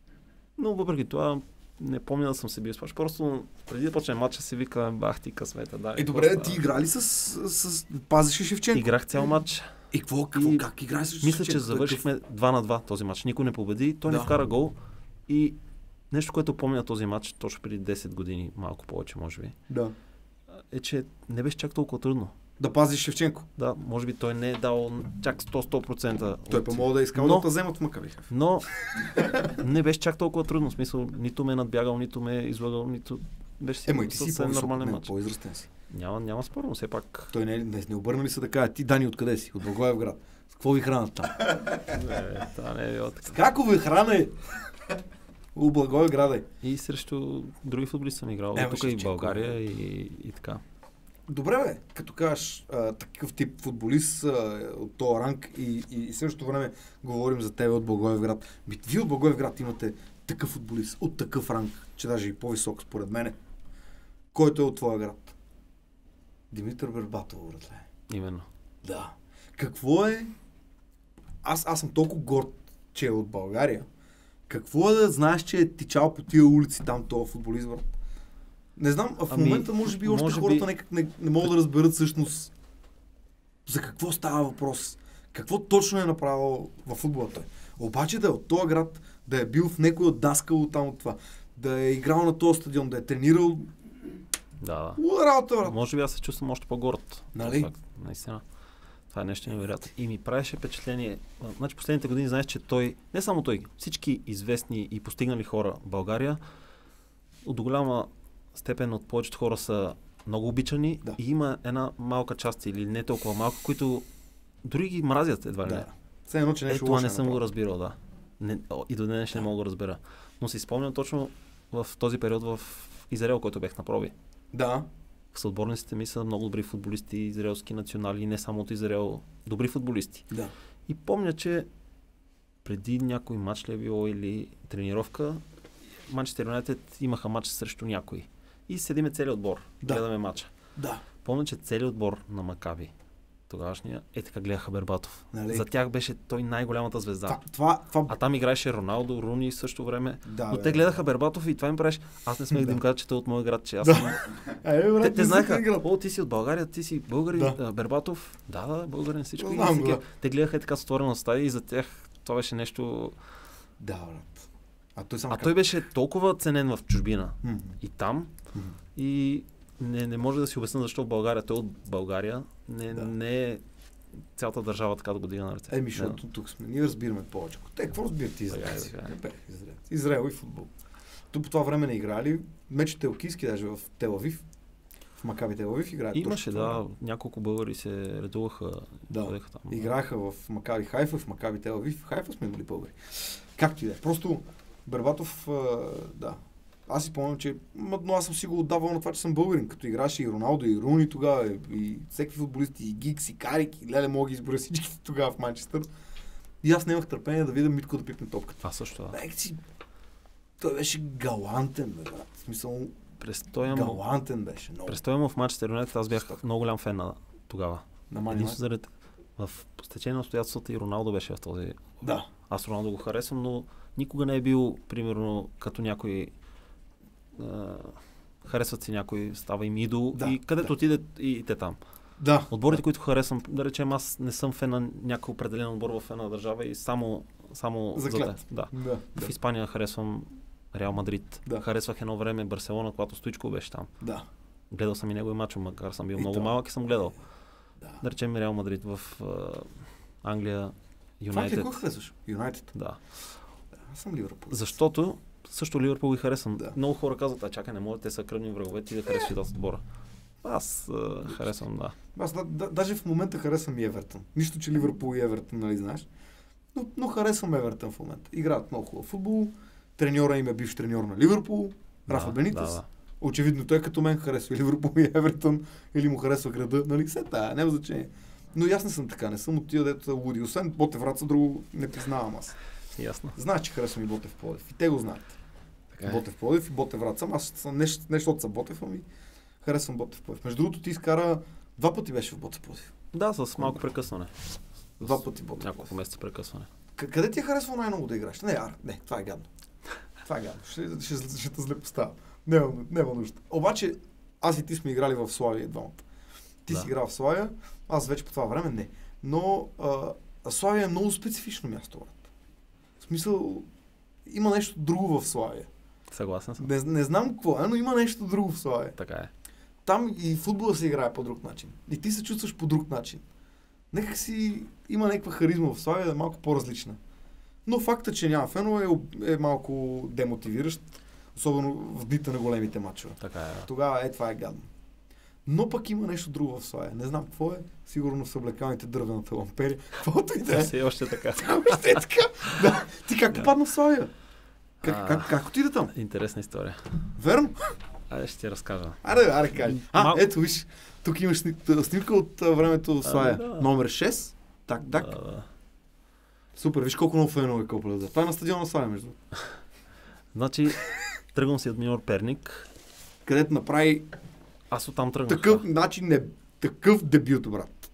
Но въпреки това, не помня да съм се бил спаш. Просто преди да почне матча си вика, бах ти късмета. Да, Е, добре, ти игра ли с... с... Пазеше Шевченко? Играх цял матч. И какво, какво, И как играе срещу Мисля, че Шевченко? завършихме два на два този матч. Никой не победи, той Да. не вкара гол. И нещо, което помня този матч, точно преди десет години, малко повече може би, Да. е, че не беше чак толкова трудно. Да пазиш Шевченко. Да, може би той не е дал чак сто процента. Той па мога да иска да те вземат в Макаби Хайфа. Но не беше чак толкова трудно. В смисъл, нито ме е надбягал, нито ме е излагал, нито беше си, Ема и ти си съвсем нормален мач. По-израстен си. Няма, няма спорно, все пак. Той не, не, не обърна ли се да каже, ти Дани откъде си? От Благоевград. С какво ви хранат там? Не, това не е било така. С како ви храна е? У Благоевграда. И срещу други футболисти съм играл. Е, тук и в България и, и така. Добре бе, като кажеш а, такъв тип футболист а, от този ранг и, и, и същото време говорим за тебе от Благоевград. Вие от Благоевград имате такъв футболист от такъв ранг, че даже и по-висок според мене. Който е от твоя град? Димитър Бербатов, братле. Именно. Да. Какво е... Аз, аз съм толкова горд, че е от България. Какво е да знаеш, че е тичал по тия улици там този футболист, брат? Не знам, а в ами, момента може би още може хората би... не, не, не могат да разберат всъщност за какво става въпрос. Какво точно е направил във футбола той. Обаче да е от този град, да е бил в някой от даскал там от това, да е играл на този стадион, да е тренирал. Да, да. Луда работа, брат. Може би аз се чувствам още по-горд. Нали? Факт, наистина. Това е нещо невероятно. И ми правеше впечатление. Значи последните години знаеш, че той, не само той, всички известни и постигнали хора в България, до голяма степен от повечето хора са много обичани, да. И има една малка част или не толкова малка, които дори ги мразят едва ли да. не. Все едно, че нещо е, това лошо не съм направо. го разбирал, да. Не, о, и до днес не мога да го разбера. Но си спомням точно в този период в Израел, който бех на проби. Да. Съотборниците ми са много добри футболисти, израелски национали, не само от Израел, добри футболисти. Да. И помня, че преди някой матч ли е било или тренировка, Манчестър Юнайтед имаха матч срещу някой. И седиме целият отбор, да. Гледаме матча. Да. Помня, че целият отбор на Макаби, тогавашния, е така гледаха Бербатов. Нали? За тях беше той най-голямата звезда. Това, това, това... А там играеше Роналдо, Руни в същото време. Да, но бе, те гледаха Бербатов и това им правиш. Аз не смех да, да им кажа, че той е от моя град, че аз да. съм... Е, брат, те, те знаеха, град. о, ти си от България, ти си българин, да. Бербатов. Да, да, българин, всичко. Знам, и да. Те гледаха и така с отворена стая и за тях това беше нещо... Да, брат. А той, а той беше толкова ценен в чужбина. Mm-hmm. И там. Mm-hmm. И не, не може да си обясня защо в България. Той от България не, да. не е цялата държава така да го дига на ръце. Еми, защото тук сме. Ние разбираме повече. Те, какво разбират израелци? Израел и футбол. Тук по това време не играли. Мечът телкийски даже в Тел-Авив. В Макаби Тел-Авив играят. Имаше, да. Няколко българи се редуваха. Да. Там, играха в Макаби Хайфа, в Макаби Тел-Авив. В Хайфа сме имали българи. Както и да е. Просто Бербатов, да. Аз си помням, че но аз съм си го отдавал на това, че съм българин, като играше и Роналдо, и Руни тогава, и всеки футболисти, и Гикс, и Карик, и леле мога ги изборя всички тогава в Манчестър. И аз нямах търпение да видя Митко да пипне топката. Това също, да. Бек си, той беше галантен, бе, брат. В смисъл, Престоям... галантен беше. Много. Престоям в Манчестър Юнайтед, аз бях Стоп. много голям фен на тогава. На Мани заради в стечение на обстоятелствата и Роналдо беше в този... Да. Аз Роналдо го харесвам, но никога не е бил, примерно, като някой Uh, харесват си някой, става им идол да, и където да. Отиде и, и те там. Да. Отборите, да. които харесвам, да речем, аз не съм фен на някой определен отбор в една държава и само, само за те. Да. Да, в да. Испания харесвам Реал Мадрид. Да. Харесвах едно време Барселона, когато Стоичко беше там. Да. Гледал съм и негови мачове, макар съм бил и много то. малък и съм гледал. Да, да речем Реал Мадрид в uh, Англия, Юнайтед. Това ли го харесваш? Юнайтед? Да. да. Аз съм Ливърпул. Защото също Ливърпул ги харесвам. Да. Много хора казват, а чакай, не може, те са кръвни врагове, ти да харесваш този отбора. Аз а, харесвам, да. Аз да, да, даже в момента харесвам и Евертън. Нищо, че Ливърпул и Евертън, нали знаеш. Но, но харесвам Евертън в момента. Играят много хубав футбол. Треньора им е бивш треньор на Ливърпул. Да, Рафа Бенитес. Да, да. Очевидно той като мен харесва и Ливърпул и Евертън или му харесва града. Нали се тая, няма значение. Но и аз не съм така, не съм от тия, дето са луди. Освен Ботев Враца, друго не признавам аз. Ясно. Знаеш, че харесвам и Ботев Пловдив. И те го знаят. Така Ботев Пловдив и Ботев Враца. Аз съм не, не защото съм Ботев, ами харесвам Ботев Пловдив. Между другото, ти изкара два пъти беше в Ботев Пловдив. Да, с малко прекъсване. Два пъти Ботев. Няколко месеца прекъсване. К- къде ти е харесва най-много да играеш? Не, ар, не, това е гадно. Това е гадно. Ще, ще, ще, ще те зле поставя. Няма, няма нужда. Обаче, аз и ти сме играли в Славия двамата. Ти да. си играл в Славия, аз вече по това време не. Но а, Славия е много специфично място, брат. В смисъл, има нещо друго в Славия. Съгласен съм. Не, не знам какво е, но има нещо друго в Славия. Така е. там и футбола се играе по друг начин. И ти се чувстваш по друг начин. Нека си има някаква харизма в Славия, да е малко по-различна. Но факта, че няма фенове е, е малко демотивиращ, особено в дните на големите матчове. Така е. Тогава е, това е гадно. Но пък има нещо друго в Славия. Не знам какво е. Сигурно са облекалните дървената лампери. Каквото и да е. Все е още така. Още е така. Да. Ти как попадна в Славия? Как, А, как, как отида там? Интересна история. Верно? Айде ще ти разкажа. Аре, аре, кажи. А, Мал... ето виж. Тук имаш сни- снимка от а, времето в Славия. А, да. Номер шест. Так, так. Да, да. Супер, виж колко много фенове копля. Това е на стадиона Славия, между. Значи, тръгвам си от Миньор Перник. Където направи Аз оттам тръгнах. такъв начин, не, такъв дебют, брат.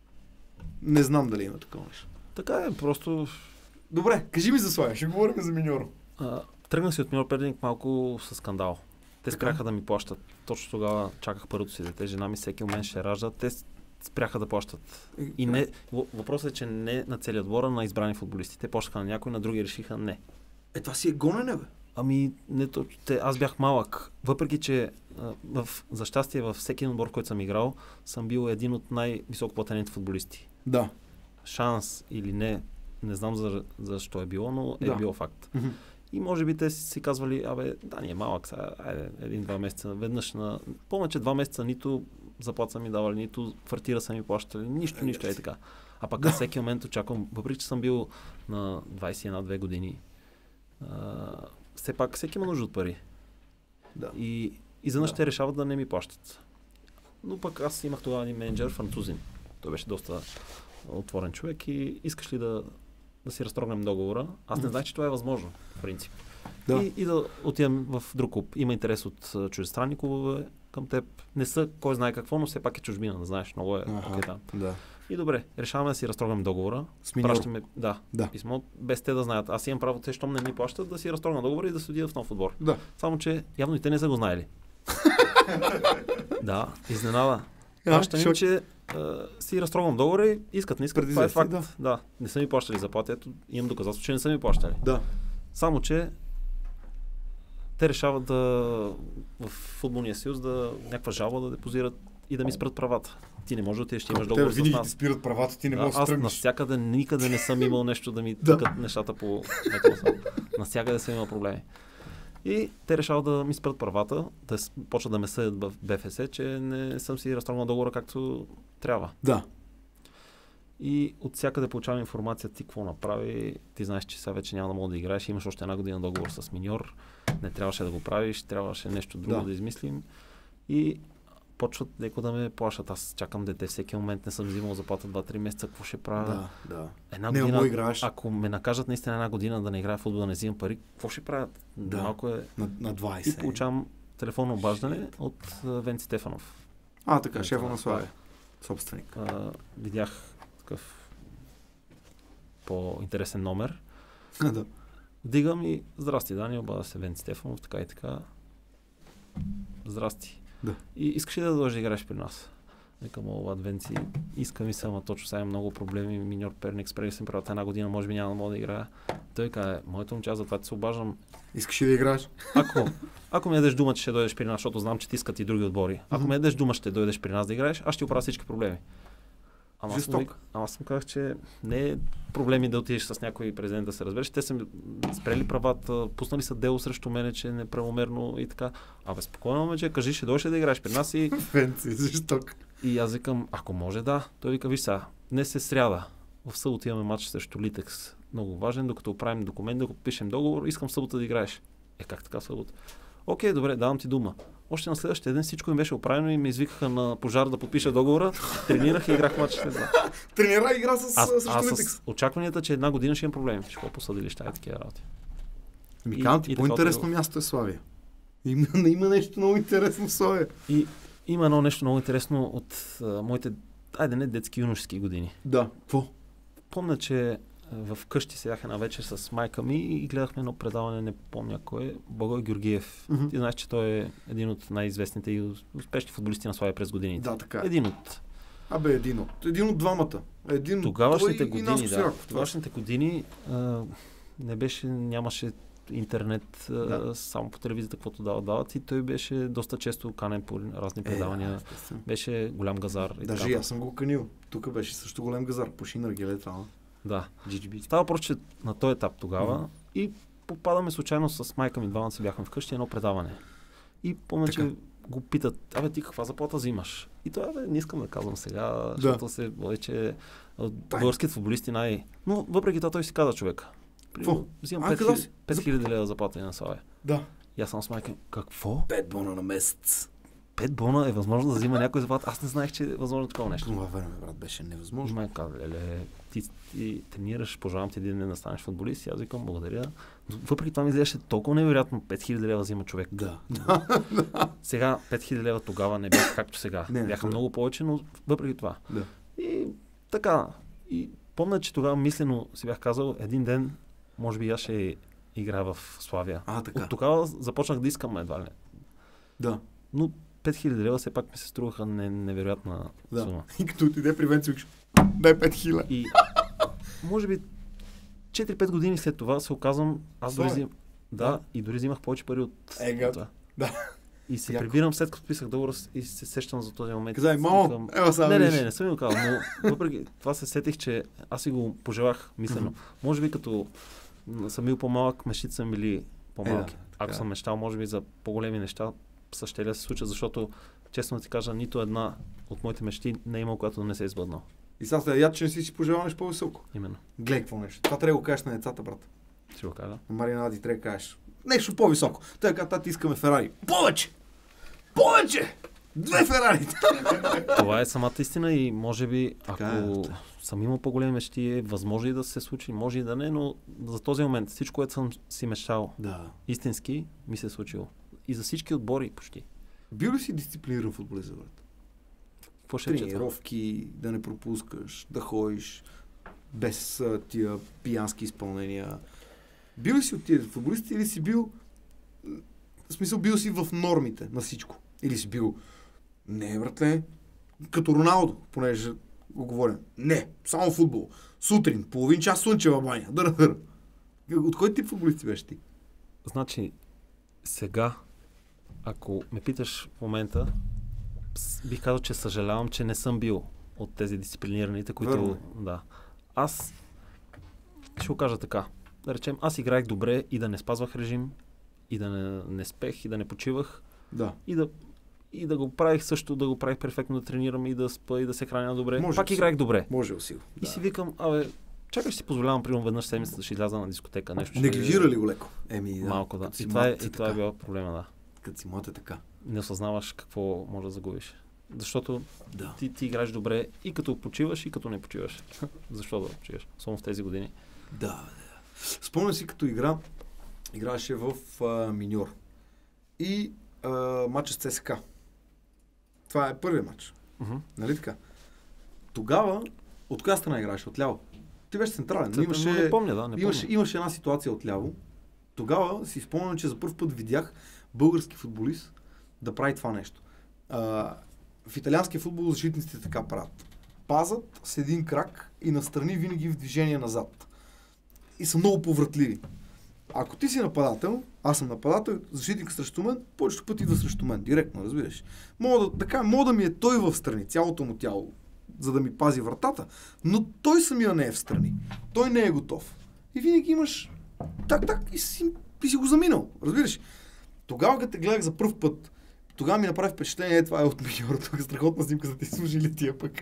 Не знам дали има такова нещо. Така е, просто... Добре, кажи ми за Славия, ще говорим за Миньор. А, тръгнах си от Миньор Перник малко с скандал. Те Така? спряха да ми плащат. Точно тогава чаках първото си дете. Жена ми всеки момент ще ражда. Те спряха да плащат. И не, въпросът е, че не на целия отбор, а на избрани футболисти. Те плащаха на някой, на други решиха не. Е, това си е гонене, бе. Ами, не точно. Те, аз бях малък. Въпреки, че а, в, за щастие във всеки един отбор, който съм играл, съм бил един от най-високо платените футболисти. Да. Шанс или не, не знам за, защо е било, но е Да. било факт. И може би те си, си казвали, абе, да, не е малък, сега, айде, един-два месеца, веднъж на... Помня, че два месеца нито заплата са ми давали, нито квартира са ми плащали, нищо, нищо е така. А пък Да. аз всеки момент очаквам, въпреки че съм бил на двайсет и една-две години, а, все пак всеки има нужда от пари. Да. И изведнъж Да. те решават да не ми плащат. Но пък аз имах тогава един менеджер, французин. Той беше доста отворен човек и искаш ли да, да си разтрогнем договора? Аз не знаех, че това е възможно, в принцип. Да. И, и да отидем в друг клуб. Има интерес от а, чуждестранни клубове към теб. Не са кой знае какво, но все пак е чужбина, да знаеш, много е Аха, окей там. да. И добре, решаваме да си разтрогнем договора. С Миньор. Пращаме, да, Да. писмо, без те да знаят. Аз имам право, те, щом не ми плащат, да си разтрогна договора и да се отида в нов отбор. Да. Само, че явно и те не са го знаели. Да, изненада. А, Плащам им, шок. че а, си разтрогвам договора и искат, не искат. Преди Това е известни, факт. Да. да, не са ми плащали заплати. Ето, имам доказателство, че не са ми плащали. Да. Само, че те решават да в футболния съюз да някаква жалба да депозират и да ми спрат правата. Ти не можеш да отидеш, ще имаш Те договор с винаги ти нас. спират правата, ти не Да, можеш да аз тръгнеш. навсякъде никъде не съм имал нещо да ми Да. тъкат нещата по метоса. Навсякъде съм имал проблеми. И те решават да ми спрат правата, да с- почват да ме съдят в БФС, че не съм си разтрогнал договора както трябва. Да. И от всякъде получавам информация ти какво направи. Ти знаеш, че сега вече няма да мога да играеш. Имаш още една година договор с Миньор. Не трябваше да го правиш, трябваше нещо друго Да. да, измислим. И почват леко да ме плашат. Аз чакам дете всеки момент, не съм взимал заплата два-три месеца. Какво ще правя? Да, да. Една Не година, му играеш ако ме накажат наистина една година да не играя в футбол, да не взимам пари, какво ще правят? Да. Малко е. на, на двайсет. И получавам телефонно обаждане от а, Венци Стефанов. А, така, шефа Да, на Славия. Собственик. А, видях такъв по-интересен номер. да. Вдигам и здрасти, Дани, обада се Венци Стефанов, така и така. Здрасти. Да. И искаш ли да дойдеш да играеш при нас? Викам, о, Влад Венци, искам и съм, а точно сега имам много проблеми. Миньор Перник, спрели съм правата една година, може би няма да мога да играя. Той каза, моето момче, аз затова ти се обаждам. Искаш ли да играеш? Ако, ако ми дадеш дума, че ще дойдеш при нас, защото знам, че ти искат и други отбори. Ако Мгм. ми дадеш дума, ще дойдеш при нас да играеш, аз ще ти оправя всички проблеми. Ама аз, му, Жесток. вик- ама аз му казах, че не е проблеми да отидеш с някой президент да се разбереш. Те са ми спрели правата, пуснали са дело срещу мене, че е неправомерно и така. Абе, спокойно, момче, кажи, ще дойдеш ли да играеш при нас и, Фенци, жесток. и аз викам, ако може, да. Той вика, виж сега, днес е сряда. В събота имаме матч срещу Литекс. Много важен, докато оправим документ, да го пишем договор, искам в събота да играеш. Е, как така в събота? Окей, добре, давам ти дума. Още на следващия ден всичко им беше оправено и ме извикаха на пожар да подпиша договора. Тренирах и играх матч след това. Тренира игра с Аз, срещу аз Литекс. с очакванията, че една година ще имам проблеми. Ще го по съдилища и такива работи. Ми И- казвам ти, и така по-интересно отидох. място е Славия. Има, има нещо много интересно в Славия. И има едно нещо много интересно от а, моите, айде не детски, юношески години. Да. Какво? Помня, че а, в къщи седях една вечер с майка ми и гледахме едно предаване, не помня кой е, Благой Георгиев. Мгм. Ти знаеш, че той е един от най-известните и успешни футболисти на Славия през годините. Да, така е. Един от Абе, един от. Един от двамата. Един тогавашните той и години, Наско да. Сираков. Тогавашните години а, не беше, нямаше интернет, Да. а, само по телевизията, каквото дават, дават. И той беше доста често канен по разни предавания. Е, беше голям газар. И даже така. и аз съм го канил. Тук беше също голям газар. Пуши на геле това. Да. джи джи би. Става просто, че на този етап тогава Мгм. и попадаме случайно с майка ми, двамата си бяхме вкъщи, едно предаване. И помня, Така. че го питат, абе ти каква заплата взимаш? И той, абе, не искам да казвам сега, защото се вече от българските футболисти най... Но въпреки това той си каза човека. Какво? Взимам А, каза си? пет хиляди лева заплата и на Славе. Да. И аз съм с майка. Какво? Пет бона на месец. Пет бона е възможно да взима някой заплата. Аз не знаех, че е възможно такова По нещо. това време, брат, беше И невъзможно. майка каза, леле, ти, ти тренираш, пожелавам ти един ден да станеш футболист. И аз викам, благодаря. Но въпреки това ми изглеждаше толкова невероятно. пет хиляди лева взима човек. Да. Сега пет хиляди лева тогава не бяха както сега. Не, бяха да. много повече, но въпреки това. Да. И така. И помня, че тогава мислено си бях казал, един ден, може би аз ще играя в Славия. А, така. От тогава започнах да искам едва ли не. Да. Но пет хиляди лева все пак ми се струваха не, невероятна Да. сума. И като отиде при Венци, викаш, дай пет хиляди. И може би четири-пет години след това се оказвам, аз дори, Славе. взим, да, Да. и дори взимах повече пари от Ега. от това. Да. И се Яко. прибирам след като писах договора с- и се сещам за този момент. Казай, И мамо, викам, ева сега Не, не, виж. не, не съм ми го казал, но въпреки това се сетих, че аз си го пожелах мислено. Може би като м, съм бил по-малък, мечтите са ми били по-малки. Е, да, Ако така съм мечтал, може би за по-големи неща, са ще ли да се случат, защото честно да ти кажа, нито една от моите мечти не е имал, която да не се е сбъднал. И сега сте яд, че не си си пожелаваш по-високо. Именно. Гледай какво нещо. Това трябва да го кажеш на децата, брат. Ще го кажа. На Марина Нади трябва да кажеш. Нещо по-високо. Той каза, тати, искаме Ферари. Повече! Повече! Две Ферари! Това е самата истина и може би, Така ако е. съм имал по-големи мечти, е възможно и да се случи, може и да не, но за този момент всичко, което съм си мечтал Да. истински, ми се е случило. И за всички отбори почти. Бил ли си дисциплиниран футболист, брат? Какво ще е, че това? Тренировки, да не пропускаш, да ходиш без а, тия пиянски изпълнения. Бил ли си от тия футболисти или си бил, м, в смисъл бил си в нормите на всичко? Или си бил, не, братле, като Роналдо, понеже го говоря. Не, само футбол. Сутрин, половин час слънчева баня. Дъра, дъра. От кой тип футболисти беше ти? Значи, сега, ако ме питаш в момента, с- бих казал, че съжалявам, че не съм бил от тези дисциплинираните, които... Верно Да. Аз ще го кажа така. Да речем, аз играех добре и да не спазвах режим, и да не, не спех, и да не почивах, Да. и да, и да го правих също, да го правих перфектно, да тренирам и да спа, и да се храня добре. Може Пак да си. играех добре. Може ли си го? И си викам, абе, чакай ще си позволявам, примерно веднъж в седмицата да ще изляза на дискотека. Нещо ще... Неглижира ли го леко? Еми, да. Малко, да. Като си И това, е, млад, и това е така. бил проблема, да. Като си млад е така. Не осъзнаваш какво може да загубиш. Защото Да. ти, ти играеш добре и като почиваш, и като не почиваш. Защо да почиваш? Само в тези години. Да, да. Спомням си като игра, играеше в а, миньор. И а, матч с ЦСКА. Това е първият матч. Uh-huh. Нали така? Тогава, от коя страна играеше? Отляво. Ти беше централен. но Имаше... Имаше, Не помня, да, не имаше, помня. имаше една ситуация отляво. Тогава си спомням, че за първ път видях български футболист да прави това нещо. А, в италианския футбол защитниците така правят. Пазат с един крак и настрани винаги в движение назад. И са много повратливи. Ако ти си нападател, аз съм нападател, защитник срещу мен, повечето пъти идва срещу мен, директно, разбираш. Мога да, така, мога да ми е той в страни, цялото му тяло, за да ми пази вратата, но той самия не е в страни. Той не е готов. И винаги имаш так, так, и си, и си го заминал, разбираш. Тогава, като те гледах за пръв път, тогава ми направи впечатление, е, това е от Миньор, тук страхотна снимка, за ти служили тия пък.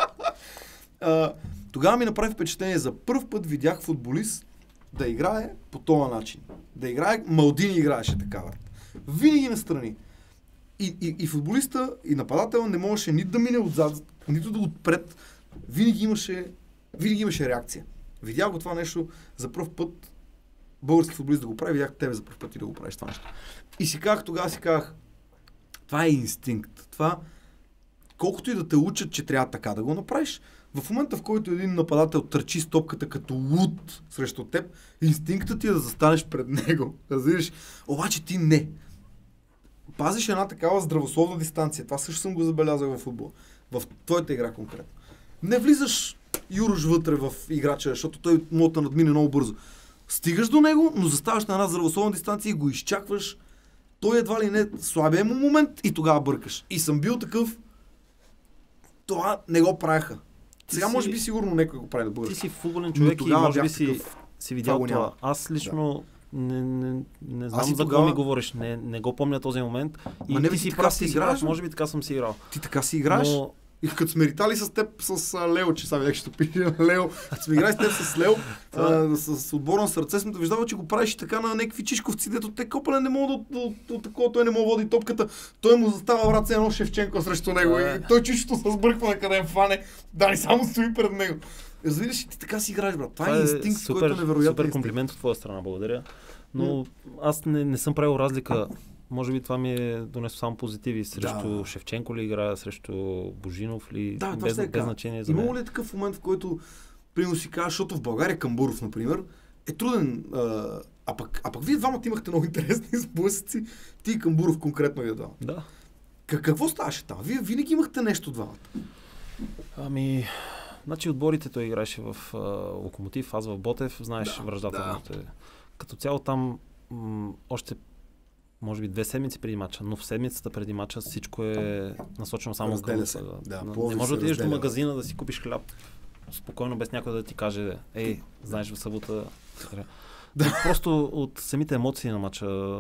А, тогава ми направи впечатление, за първ път видях футболист да играе по този начин. Да играе, Малдини играеше така, брат. Винаги настрани. И, и, и футболиста, и нападател не можеше нито да мине отзад, нито да отпред. Винаги имаше, винаги имаше реакция. Видях го това нещо за първ път, български футболист да го прави, видях тебе за първ път и да го правиш това нещо. И си казах, тогава си казах, това е инстинкт. Това, колкото и да те учат, че трябва така да го направиш, в момента, в който един нападател търчи с топката като луд срещу теб, инстинктът ти е да застанеш пред него. Разбираш? Обаче ти не. Пазиш една такава здравословна дистанция. Това също съм го забелязал в футбола. В твоята игра конкретно. Не влизаш юруш вътре в играча, защото той може да надмине много бързо. Стигаш до него, но заставаш на една здравословна дистанция и го изчакваш. Той едва ли не слабия му момент и тогава бъркаш. И съм бил такъв. Това не го правеха. Сега си, може би сигурно някой го прави да бърка. Ти си футболен човек и може би си, такъв, си видял това. това. Аз лично да. не, не, не знам за тогава... какво ми говориш. Не, не го помня този момент. И не, ти си прав, си играеш. Може би така съм си играл. Ти така си играеш? Но... И като сме ритали с теб, с а, Лео, че сега ще пише Лео, като сме играли с теб с Лео, а, с, с отборно сърце, сме виждали, че го правиш и така на някакви чишковци, дето те копале не могат да, да, да, такова, той не мога води топката, той му застава врат едно Шевченко срещу него и той чишото се сбърква на къде фане, да не само стои пред него. Разбираш, ти така си играеш, брат. Това, това е инстинкт, супер, който е невероятен. Супер комплимент от твоя страна, благодаря. Но mm. аз не, не съм правил разлика. Може би това ми е донесло само позитиви. Срещу да. Шевченко ли играе, срещу Божинов ли, да, без, без значение за мен. Имало ли е такъв момент, в който, примерно си кажа, защото в България Камбуров, например, е труден, а, а, пък, а пък вие двамата имахте много интересни сблъсъци, ти и Камбуров конкретно я дал. Да. К- какво ставаше там? Вие винаги имахте нещо двамата. Ами, значи отборите той играеше в а, Локомотив, аз в Ботев, знаеш да, враждата. Да. Като цяло там м- още може би две седмици преди мача, но в седмицата преди мача всичко е насочено само към се. Да, не може да отидеш до магазина да си купиш хляб спокойно, без някой да ти каже, ей, знаеш в събота. Да. Просто от самите емоции на мача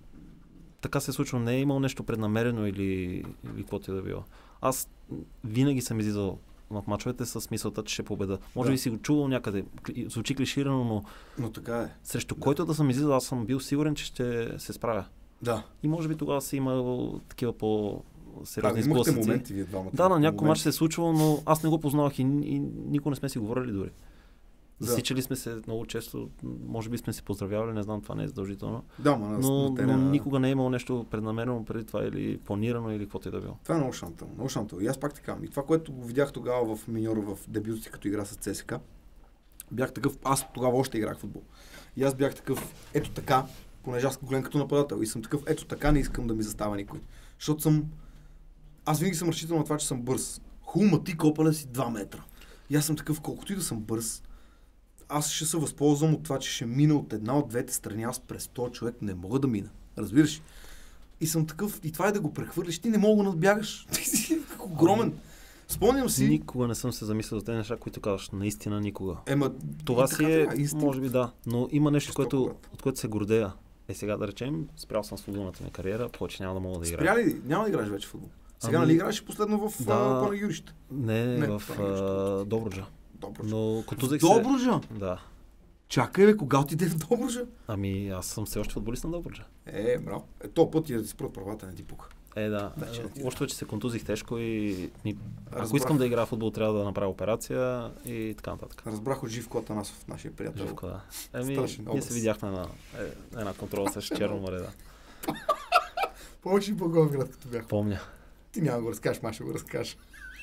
така се случва. Не е имал нещо преднамерено или, или каквото е да било. Аз винаги съм излизал в мачовете с мисълта, че ще победа. Може би да. си го чувал някъде. Звучи клиширано, но, но така е. Срещу да. който да съм излизал, аз съм бил сигурен, че ще се справя. Да. И може би тогава си имал такива по-сериозни да, сблъсъци. Моменти, вие двамата. Да, на някой мач се е случвало, но аз не го познавах и, и никога не сме си говорили дори. Да. Засичали сме се много често, може би сме се поздравявали, не знам, това не е задължително. Да, ма, но, но, но никога не е имало нещо преднамерено преди това или планирано или каквото и да било. Това е много шантъл, много шантъл. И аз пак така. И това, което го видях тогава в миньора в дебютите, като игра с ЦСКА, бях такъв, аз тогава още играх в футбол. И аз бях такъв, ето така, понеже аз съм голям като нападател и съм такъв, ето така не искам да ми застава никой. Защото съм, аз винаги съм разчитал на това, че съм бърз. Хума, ти копале си два метра. И аз съм такъв, колкото и да съм бърз, аз ще се възползвам от това, че ще мина от една от двете страни. Аз през този човек не мога да мина. Разбираш? И съм такъв, и това е да го прехвърлиш, ти не мога да надбягаш. Ти си огромен. Спомням си... Никога не съм се замислил за тези неща, които казваш. Наистина никога. Ема, това си е, така, може би да, но има нещо, което, от което се гордея. Е, сега да речем, спрял съм с футболната ми кариера, повече няма да мога да играя. Спря ли? Няма да играеш вече в футбол. Сега ами... нали играеш последно в да... Панагюрище? Не, не, в а, Добруджа. Добруджа. Но контузих се... Добруджа? Да. Чакай, бе, кога отиде в Добруджа? Ами, аз съм все още футболист на Добруджа. Е, браво. Е, то път и да ти спрат правата, не ти пука. Е, да. Още вече се контузих тежко и ни... ако искам да играя в футбол, трябва да направя операция и така нататък. Разбрах от Живко Атанасов, нашия приятел. Живко, да. Еми, ние се видяхме на е, една контрола с Черно море, да. Помниш ли Благоевград, като бях? Помня. Ти няма го разкажеш, ма ще го разкажеш.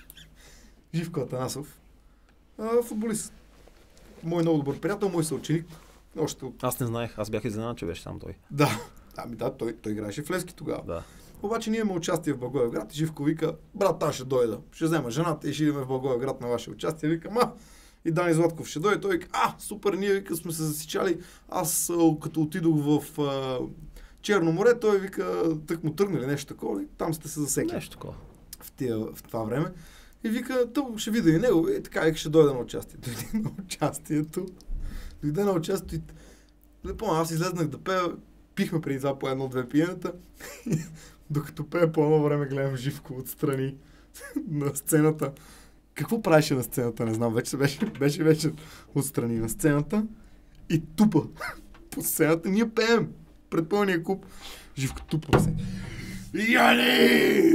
Живко Атанасов, а, футболист. Мой много добър приятел, мой съученик. Още от... Аз не знаех, аз бях изненадан, че беше там той. Да, ами да, той, той играеше в Левски тогава. Да. Обаче ние имаме участие в Благоевград и Живко вика, брат, аз ще дойда. Ще взема жената и ще идем в Благоевград на ваше участие. Вика, ма, и Дани Златков ще дойде. Той вика, а, супер, ние вика, сме се засичали. Аз а, като отидох в а, Черно море, той вика, тък му тръгнали нещо такова и там сте се засекли. Нещо такова. В, тия, в това време. И вика, тъп, ще видя и него. И така, вика, ще дойде на участие. Дойде на участието. Дойде на участието. Не помня, аз излезнах да пея. Пихме преди това по едно-две пиенета. Докато пея по едно време гледам Живко отстрани на сцената. Какво правеше на сцената? Не знам. Вече беше, беше вече отстрани на сцената и тупа по сцената. Ние пеем пред пълния клуб. Живко тупа се. Яли!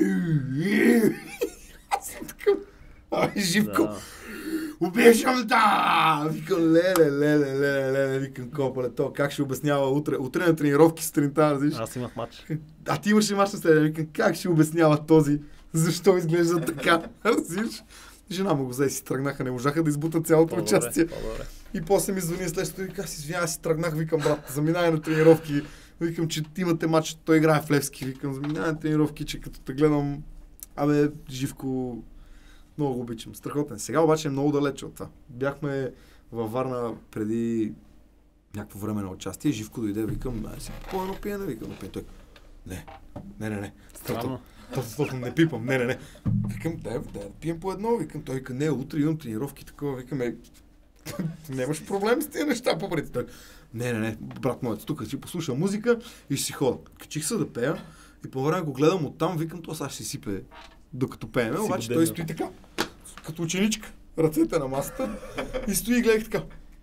Аз съм такъв. Ай, Живко! Да. Обичам да! Викам, леле, леле, леле, леле, викам, копале, то как ще обяснява утре, утре на тренировки сутринта, разбираш? Аз имах матч. А ти имаш и матч на следа, викам, как ще обяснява този, защо изглежда така, разбираш? Жена му го взе и си тръгнаха, не можаха да избутат цялото по-добре, участие. По-добре. И после ми звъни следващото и вика, си извиня, си тръгнах, викам, брат, заминай на тренировки, викам, че имате матч, той играе в Левски, викам, заминай на тренировки, че като те гледам, абе, Живко, много го обичам. Страхотен. Сега обаче е много далече от това. Бяхме във Варна преди някакво време на участие, Живко дойде, викам, ай си по едно пиене, викам, пиене. Той, не, не, не, не, Странно. Точно не пипам, не, не, не. Викам, дай, дай да пием по едно, викам, той вика, не, утре имам тренировки, такова, викам, е, нямаш проблем с тези неща, по-преди. Той, не, не, не, брат моят, тук ще послуша музика и ще си ходя. Качих се да пея и по време го гледам оттам, викам, то сега ще си сипе докато пееме, обаче той стои така, като ученичка, ръцете на масата и стои и гледах така.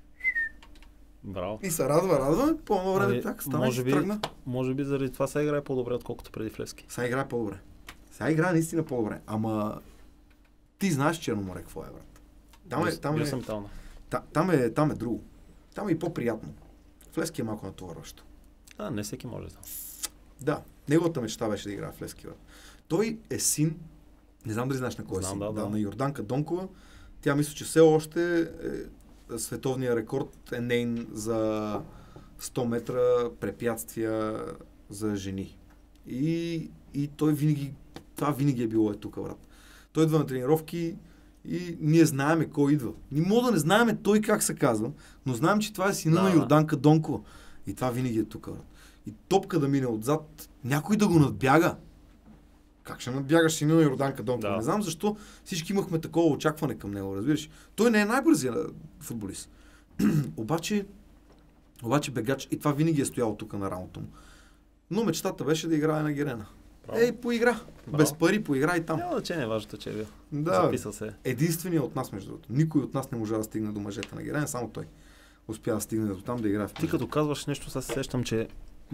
Браво. И се радва, радва, по едно време така стана и се тръгна. Може би заради това сега играе по-добре, отколкото преди Флевски. Сега играе по-добре. Сега играе наистина по-добре. Ама ти знаеш Черно море какво е, брат. Там е, там е, съм там. Та, там, е, там е друго. Там е и по-приятно. Флевски е малко натоварващо. А, не всеки може да. Да, неговата мечта беше да играе Флевски. Брат. Той е син, не знам дали знаеш на кой е син, да, да. на Йорданка Донкова. Тя мисля, че все още е, световният рекорд е нейн за сто метра препятствия за жени. И, и той винаги, това винаги е било е тук, брат. Той идва на тренировки и ние знаеме кой идва. Ни мога да не знаеме той как се казва, но знаем, че това е сина да, на Йорданка Донкова. И това винаги е тук, брат. И топка да мине отзад, някой да го надбяга. Как ще надбягаш сина на Йорданка Донкова? Да. Не знам защо всички имахме такова очакване към него, разбираш. Той не е най-бързият футболист. обаче, обаче бегач, и това винаги е стояло тук на рамото му. Но мечтата беше да играе на Герена. Браво. Ей, поигра. Браво. Без пари поигра и там. Няма значение, важното, че е бил. Да. Записал се. Единственият от нас, между другото. Никой от нас не можа да стигне до мъжете на Герена, само той успя да стигне до там да играе в Ти като казваш нещо, сега се сещам, че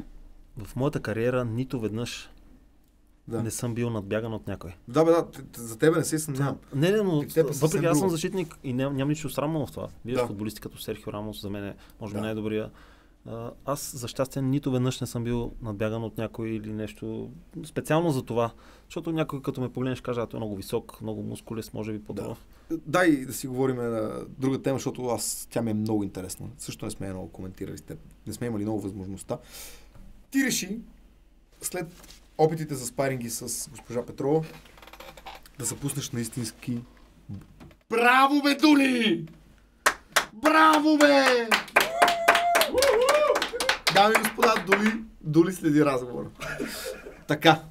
в моята кариера нито веднъж да. не съм бил надбяган от някой. Да, бе, да, за тебе не се съмнявам. Не, не, но Теб е съвсем въпреки аз съм друго. защитник и ням, нямам нищо срамно в това. Вие Да. футболисти като Серхио Рамос, за мен е може би Да. най-добрия. А, аз за щастие нито веднъж не съм бил надбяган от някой или нещо специално за това. Защото някой като ме погледнеш каже, а той е много висок, много мускулест, може би по-добър. Дай да си говорим на друга тема, защото аз, тя ми е много интересна. Също не сме много коментирали с теб. Не сме имали много възможността. Ти реши, след опитите за спаринги с госпожа Петрова, да се пуснеш на истински... Браво, бе, Дули! Браво, бе! Дами и господа, Дули, Дули следи разговора. Така.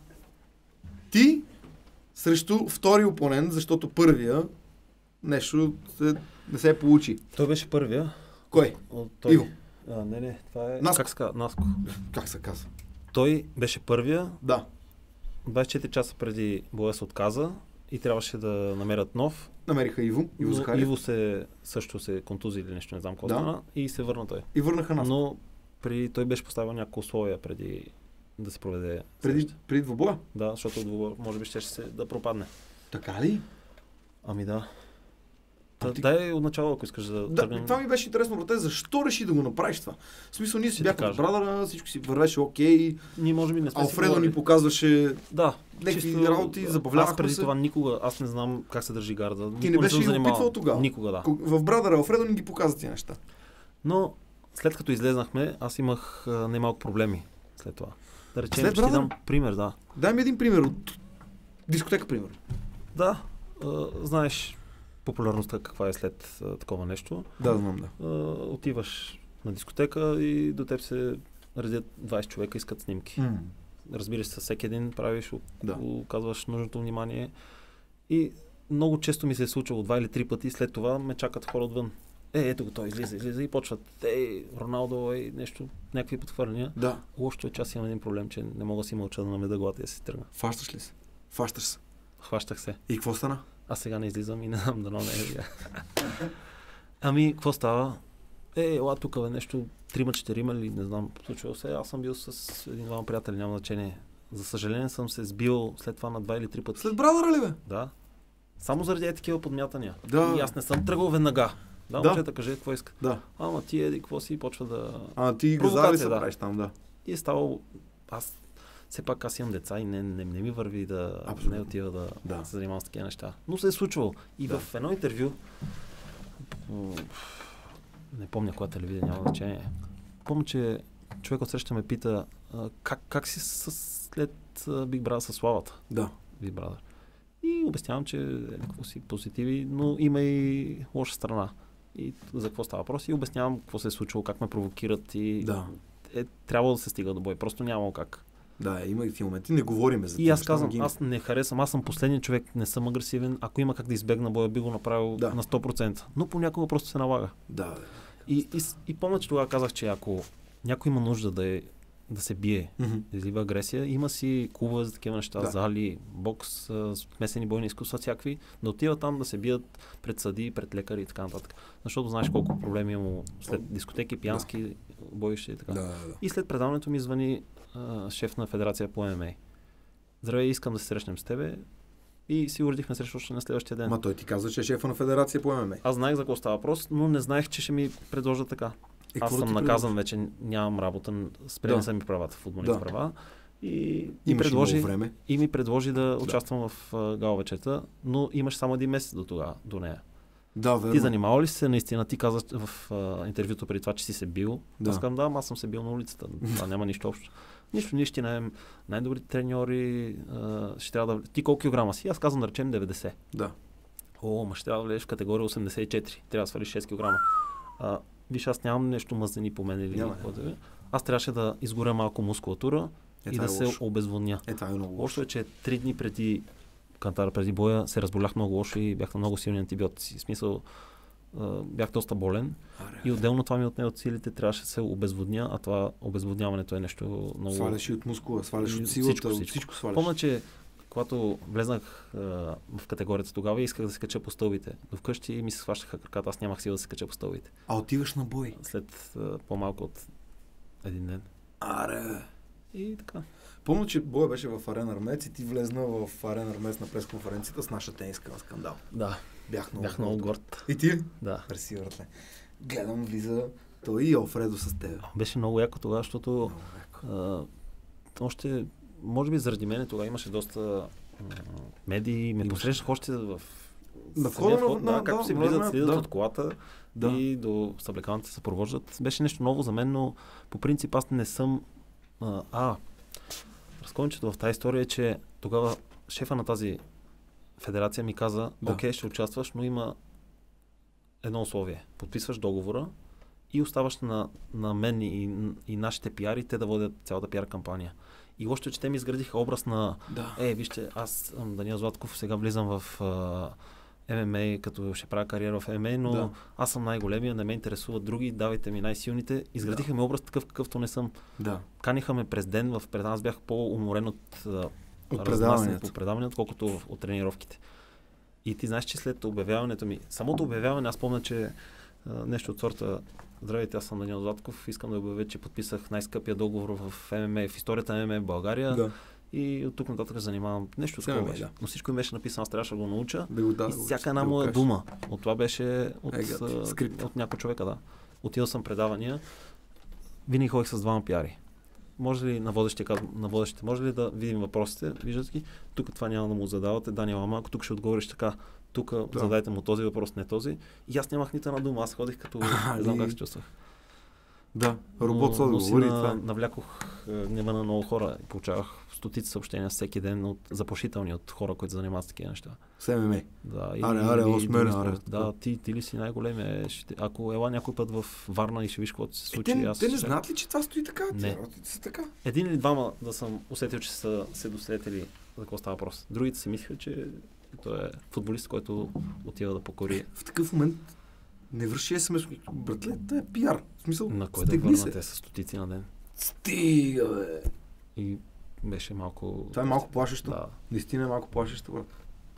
Ти срещу втори опонент, защото първия нещо се, не се получи. Той беше първия. Кой? От той... Иво. А, не, не, това е... Наско. Как се казва? Наско. Как се казва? Той беше първия, Да. двайсет и четири часа преди боя се отказа и трябваше да намерят нов. Намериха Иво. Иво Но Захариев. Иво се, също се контузи или нещо, не знам какво Да. стана и се върна той. И върнаха нас. Но при, той беше поставил някакво условия преди да се проведе Преди, среща. преди двобоя? Да, защото двубой може би ще се да пропадне. Така ли? Ами да. А Та, ти- Дай от начало, ако искаш да, Да, тръгнем. това ми беше интересно, брате, защо реши да го направиш това? В смисъл, ние си Ще ти бяхме кажа. брадъра, всичко си вървеше окей, Ние може би не сме си Алфредо говорили. ни показваше Да, някакви чисто- работи, забавлявахме Аз преди се. това никога, аз не знам как се държи гарда. Ти Никога не беше съм ли занимавал. опитвал тогава? Никога, да. Ко- В брадъра Алфредо ни ги показа тия неща. Но след като излезнахме, аз имах а, немалко проблеми след това. Да речем, След ще ти Брадър? дам пример, да. Дай ми един пример от дискотека, пример. Да, а, знаеш популярността каква е след а, такова нещо. Да, знам, да. А, отиваш на дискотека и до теб се редят двайсет човека, искат снимки. М. Разбираш се, всеки един правиш, Да. оказваш нужното внимание. И много често ми се е случвало два или три пъти, след това ме чакат хора отвън. Е, ето го той, излиза, излиза и почват. Ей, Роналдо, ей, нещо, някакви подхвърляния. Да. Лошото е, че аз имам един проблем, че не мога да си мълча да намеда главата и да си тръгна. Фащаш ли се? Фащаш се. Хващах се. И какво стана? А сега не излизам и не знам дано не е. Ами, какво става? Е, ела тук бе нещо, трима, четирима или не знам, случило се. Аз съм бил с един-двама приятели, няма значение. За съжаление съм се сбил след това на два или три пъти. След брадъра ли, бе? Да. Само заради е такива подмятания. Да. И аз не съм тръгвал веднага. Да, Да. момчета, кажи какво иска. Да. Ама ти еди, какво си, и почва да... А ти газа ли Провокация, се да. правиш там, да? И е ставало... Аз все пак аз имам деца и не, не, не ми върви да... Абсолютно. Не отива да, Да. се занимавам с такива неща. Но се е случвало. И Да. в едно интервю... м, Не помня коя телевизия, няма значение. Помня, че човек от среща ме пита а, как, как си с, след а, Big Brother със славата. Да. Big Brother. И обяснявам, че е, какво си позитиви, но има и лоша страна. и за какво става въпрос и обяснявам какво се е случило, как ме провокират и Да. е, трябва да се стига до бой. Просто нямало как. Да, има и в моменти. Не говорим за това. И аз казвам, аз не харесвам, аз съм последният човек, не съм агресивен. Ако има как да избегна боя, би го направил Да. на сто процента. Но понякога просто се налага. Да, бе. И, и, и помня, че тогава казах, че ако някой има нужда да, е, да се бие, Мгм. да излива агресия, има си клубове за такива неща, Да. зали, бокс, а, смесени бойни изкуства, всякакви, да отиват там да се бият пред съдии, пред лекари и така нататък. Защото знаеш колко проблеми има след дискотеки, пиянски, боища и така. Да, да, да. И след предаването ми звъни а, шеф на Федерация по М М А. Здравей, искам да се срещнем с тебе. И си уредихме срещу още на следващия ден. Ма той ти каза, че е шефа на Федерация по М М А. Аз знаех за какво става въпрос, но не знаех, че ще ми предложат така. Е, Аз какво да съм ти наказан вече, нямам работа, спрени Да. са ми правата, футболните Да. права. И, и, Имаш предложи, много време. и ми предложи да участвам в uh, гала вечерта, но имаш само един месец до тогава, до нея. Да, верно. Ти занимавал ли си се наистина? Ти каза в uh, интервюто преди това, че си се бил. Да. Аз казвам, да, ама аз съм се бил на улицата. Това няма нищо общо. Нищо, ние ще наем най-добрите треньори. Uh, ще трябва да... Ти колко килограма си? Аз казвам да речем деветдесет. Да. О, ма ще трябва да влезеш в категория осемдесет и четири. Трябва да свалиш шест килограма. А, виж, аз нямам нещо мъзнени по мен или Няма, какво да е. Аз трябваше да изгоря малко мускулатура Е, и това да е се лошо. обезводня. Е, това е много лошо. Лошо е, че три дни преди кантара, преди боя, се разболях много лошо и бях на много силни антибиотици. В смисъл, а, бях доста болен. Аре. И отделно това ми отне от силите, трябваше да се обезводня, а това обезводняването е нещо много... Сваляш и от мускула, сваляш И от от силата, всичко, от всичко. всичко сваляш. Помня, че когато влезнах а, в категорията тогава, исках да се кача по стълбите. Но вкъщи ми се сващаха краката, аз нямах сила да се кача по стълбите. А отиваш на бой. След а, по-малко от един ден. Аре. И така. Помня, че боя беше в Арена Армец и ти влезна в Арена Армец на пресконференцията с наша тениска на скандал. Да, Бях много, бях много горд. И ти? Да. Мерси, братле. Гледам, влиза той и Алфредо с теб. Беше много яко тогава, защото Много яко. а, още, може би заради мен тогава имаше доста а, медии, ме Имаше. посрещах още в На самия входа на- вход, да, на- както да, си на- влизат, на- слизат да. от колата Да. и до съблекалните се провождат. Беше нещо ново за мен, но по принцип аз не съм... А, а разкончето в тази история е, че тогава шефа на тази федерация ми каза, Да. окей, ще участваш, но има едно условие. Подписваш договора и оставаш на, на мен и, и нашите пиари, те да водят цялата пиар кампания. И още, че те ми изградиха образ на Да. е, вижте, аз съм Даниел Златков, сега влизам в а, М М А, като ще правя кариера в М М А, но Да. аз съм най-големия, не ме интересуват други, давайте ми най-силните. Изградиха ми образ такъв, какъвто не съм. Да. Каниха ме през ден, в предаване аз бях по-уморен от, а, От разнасяне предаванията. по предаването, отколкото в- от тренировките. И ти знаеш, че след обявяването ми, самото обявяване, аз помня, че а, нещо от сорта: здравейте, аз съм Даниел Златков, искам да обявя, че подписах най-скъпия договор в М М А, в историята на М М А в България. Да. И от тук нататък се занимавам нещо С такова М М А, беше. да. Но всичко им беше написано, аз трябваше да го науча. Да го да. И да го- всяка да една го моя кажеш. дума от това беше от, Е, гад, а, скрипт. от някой човека, да. Отидал съм предавания, винаги ходих с двама пиари. Може ли на водещите, казвам, на водещите, може ли да видим въпросите, виждате ги, тук това няма да му задавате, да, няма, ако тук ще отговориш така, тук Да. задайте му този въпрос, не този. И аз нямах нито една дума, аз ходих като, не знам Али. как се чувствах. Да. Робот с но, но си отговори. на, Това. навлякох е, гнева на много хора и получавах стотици съобщения всеки ден от заплашителни от хора, които се занимават с такива неща. С М М А. Да, и, Аре, аре, и осмене, други аре. спорт. Да, ти, ти ли си най-големия? Е, ще, ако ела някой път в Варна и ще виж какво се Е, случи, те, аз те не ще... знаят ли, че това стои така? Не. Те работите са така. Един или двама да съм усетил, че са се досетили за какво става въпрос. Другите си мислиха, че той е футболист, който отива да покори. В такъв момент не върши ес ем ес. Братле, това е пиар. В смисъл, На кой да стегни се. върнате с стотици на ден. Стига, бе. И беше малко... Това е малко плашещо. Да. Наистина е малко плашещо, брат.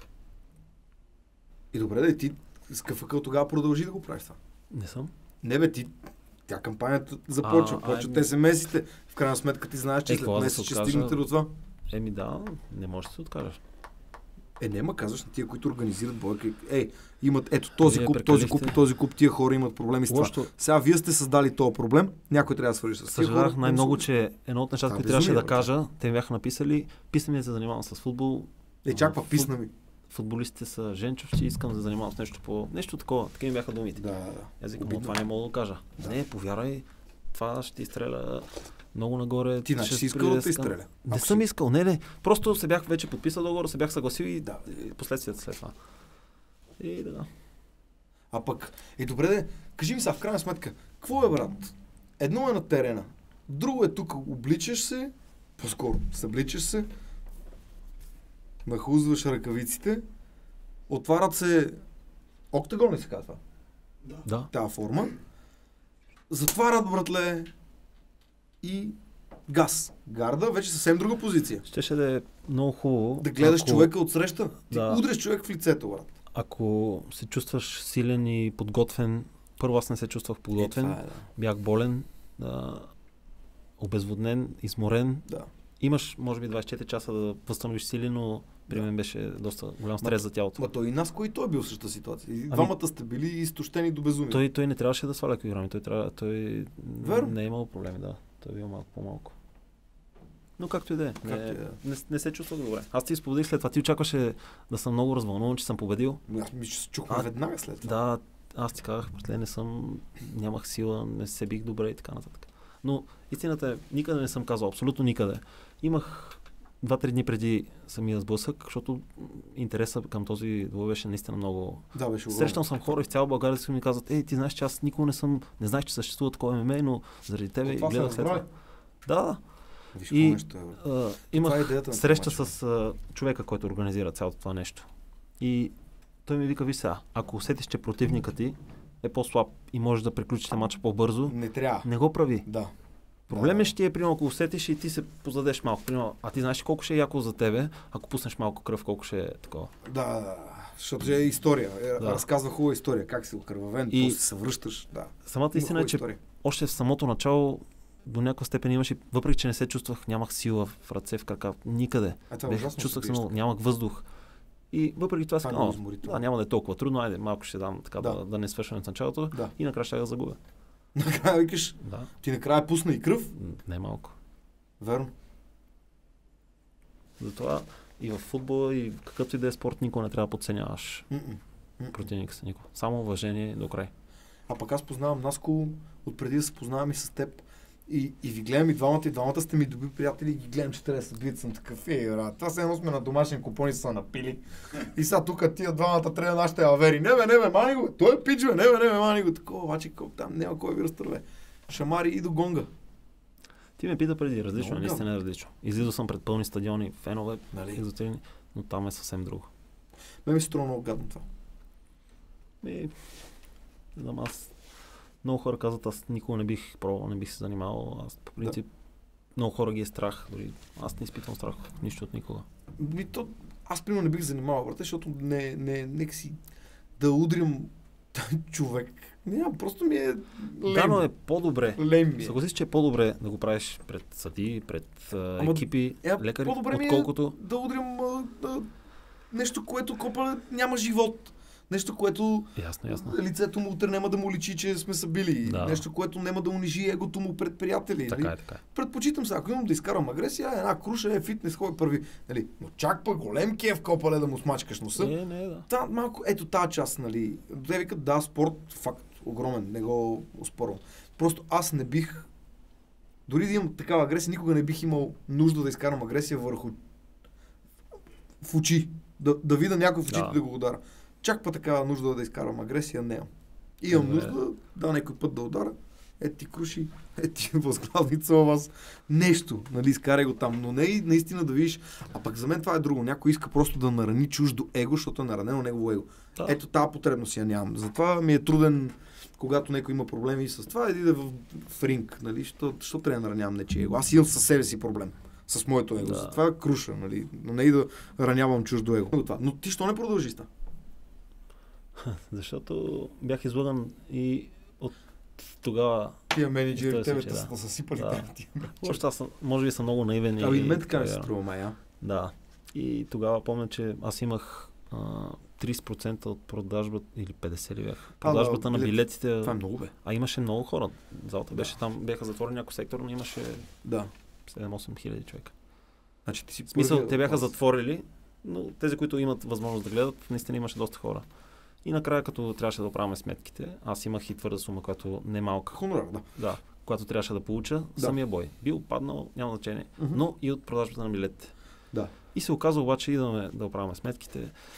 И добре, да и ти с кафъкъл тогава продължи да го правиш това. Не съм. Не бе, ти тя кампанията започва, А, почват ай, ес ем ес-ите. В крайна сметка ти знаеш, че Е, след какво да месец се ще откажа? стигнете до това. Еми да, не можеш да се откажеш. Е, нема казваш на тия, които организират бойки. Ей, имат ето този Вие куп, този прекалихте. куп и този куп, тия хора имат проблеми с това. Лошото, Сега вие сте създали този проблем, някой трябва да свържи с тия хора. съжалявах най-много, че едно от нещата, Това които трябваше безумие, да бе. кажа, те ми бяха написали, писна ми да се занимавам с футбол. Е, чаква, Фут- писна ми. Футболистите са женчовци, искам да се занимавам с нещо по... Нещо такова. Такива ми бяха думите. Да, да, да. Аз викам, Обидно. това не мога да го кажа. Да. Не, повярвай, това ще ти изстреля много нагоре. Ти, значи, ще си искал да те спри скам- изстреля? Не Ако съм си- искал, не, не. Просто се бях вече подписал договор, се бях съгласил и Да. и последствията след това. И да. А пък, е добре де, кажи ми сега, в крайна сметка, какво е, брат? Едно е на терена, друго е тук, обличаш се, по-скоро, събличаш се, нахузваш ръкавиците, отварят се октагон ли се казва? Да. Тая форма. Затварят, братле, и газ. Гарда, вече съвсем друга позиция. Щеше да е много хубаво. Да гледаш ако... човека отсреща. Ти Да. удреш човек в лицето, брат. Ако се чувстваш силен и подготвен, първо аз не се чувствах подготвен, Е, това е, да. бях болен, да, обезводнен, изморен. Да. Имаш, може би, двайсет и четири часа да възстановиш сили, но при мен беше доста голям стрес Ма, за тялото. Ма той и нас, кой той е бил в същата ситуация. И Ами- двамата сте били изтощени до безумие. Той, той не трябваше да сваля килограми, той, трябва, той Верно. не е имал проблеми, да. Той е бил малко по-малко. Но както и да е, Както не, и да е. не, не се чувствах добре. Аз ти изповедих след това, ти очакваше да съм много развълнуван, че съм победил. Аз мисля, че се чухме А, веднага след това. Да, аз ти казах, после не съм, нямах сила, не се бих добре и така нататък. Но истината е, никъде не съм казал, абсолютно никъде. Имах два-три дни преди самия сблъсък, защото интереса към този двой беше наистина много. Да, беше огромно. Срещам съм хора из цяла България, които ми казват, ей, ти знаеш, че аз никога не съм, не знаеш, че съществува такова ем ем а, но заради тебе От и това се гледах след това. разбрали? Да, да. Виж И- какво нещо е, брат. А, Това е имах идеята на среща това с а, човека, който организира цялото това нещо. И той ми вика, виж сега, ако усетиш, че противникът ти е по-слаб и можеш да приключите матча по-бързо, Не трябва. не го прави. Да. Проблем Да. е, ще ти е, примерно, ако усетиш и ти се позадеш малко. Примерно, а ти знаеш ли колко ще е яко за тебе, ако пуснеш малко кръв, колко ще е такова. Да, да, да. Защото е история. Е, Да. Разказва хубава история. Как си окървавен, И- после се връщаш. Да. Самата Има истина е, хубава че история. още в самото начало до някаква степен имаше, въпреки че не се чувствах, нямах сила в ръце, в крака, никъде. А това е Бех, ужасно. чувствах се събиеш много, така. нямах въздух. И въпреки това си Това е казах, много «О, изморително. да, няма да е толкова трудно, айде малко ще дам така да, Да. да не свършваме в началото Да. и накрая ще да загубя. Накрая викаш, Да, ти накрая пусна и кръв. м, не малко. Верно. Затова и в футбола, и в какъвто и да е спорт, никога не трябва да подценяваш М-м. М-м. противника си. Никога. Само уважение до край. А пък аз познавам Наско, отпреди да се познавам и с теб. И, и ви гледам и двамата, и двамата сте ми добри приятели и ги гледам, че трябва да се бият, съм такъв, ей, брат, това се едно сме на домашни купони са напили. И сега тук тия двамата трябва нашите авери. Не бе, не бе, мани го, бе. Той е пич, бе, не бе, не бе, мани го. Такова, обаче, колко там няма кой ви разтърве. Шамари и до гонга. Ти ме пита преди, различно, Много наистина е различно. Излизал съм пред пълни стадиони, фенове, Нали? екзотирани, но там е съвсем друго. Ме ми се струва много гадно това. И, не знам, аз много хора казват, аз никога не бих пробвал, не бих се занимавал. Аз по принцип много хора ги е страх. Дори аз не изпитвам страх нищо от никога. Ми, то, аз примерно не бих занимавал, брате, защото не, не, нека си да удрям човек. Няма, просто ми е лем. Да, но е по-добре. Лем ми е. Съгласи, че е по-добре да го правиш пред съдии, пред а, Ама, екипи, Е, лекари, по-добре ми е отколкото... да удрям а, а, нещо, което копа няма живот. Нещо, което Ясно, ясно. лицето му утре няма да му личи, че сме са били. Да. Нещо, което няма да унижи егото му пред приятели. Така нали? е, така е. Предпочитам се, ако имам да изкарам агресия, една круша е фитнес, хой първи. Нали? Но чак пък голем кеф копале да му смачкаш носа. Не, не, да. Та, малко, ето тази част, нали. Те викат, да, спорт, факт, огромен, не го оспорвам. Просто аз не бих, дори да имам такава агресия, никога не бих имал нужда да изкарам агресия върху в очи. Да, да видя някой в очите Да. да го удара. Чак па такава нужда да изкарам агресия, не имам. Имам Добре. нужда да някой път да удара. Е ти круши, е ти възглавница във вас. Нещо, нали, изкарай го там. Но не и наистина да видиш. А пък за мен това е друго. Някой иска просто да нарани чуждо его, защото е наранено негово его. Да. Ето тази потребност я нямам. Затова ми е труден, когато някой има проблеми с това, иди да в, в ринг, нали, що, що трябва да наранявам нечие его. Аз имам със себе си проблем. С моето его. Да. Затова круша, нали, но не и да ранявам чуждо его. Това. Но ти що не продължи с това? Защото бях излъган и от тогава... Тия менеджери, Той тебе си, те да. са съсипали. Да. Тия менеджери. Още аз съм, може би съм много наивен и... Ами и мен така ми и- се струва, мая. Да. И тогава помня, че аз имах а, трийсет процента от продажбата, или петдесет ли бях, продажбата да, на билет. билетите. Това е много, бе. А имаше много хора. Залата беше там, бяха затворени някой сектор, но имаше Да. седем-осем хиляди човека. Значи ти си В смисъл, първия те бяха от нас. затворили, но тези, които имат възможност да гледат, наистина имаше доста хора. И накрая, като трябваше да оправяме сметките, аз имах и твърда сума, която не е малка. Хонорар, да. Да, която трябваше да получа Да. самия бой. Бил паднал, няма значение, Мгм. но и от продажбата на билетите. Да. И се оказа обаче, идваме да оправяме сметките.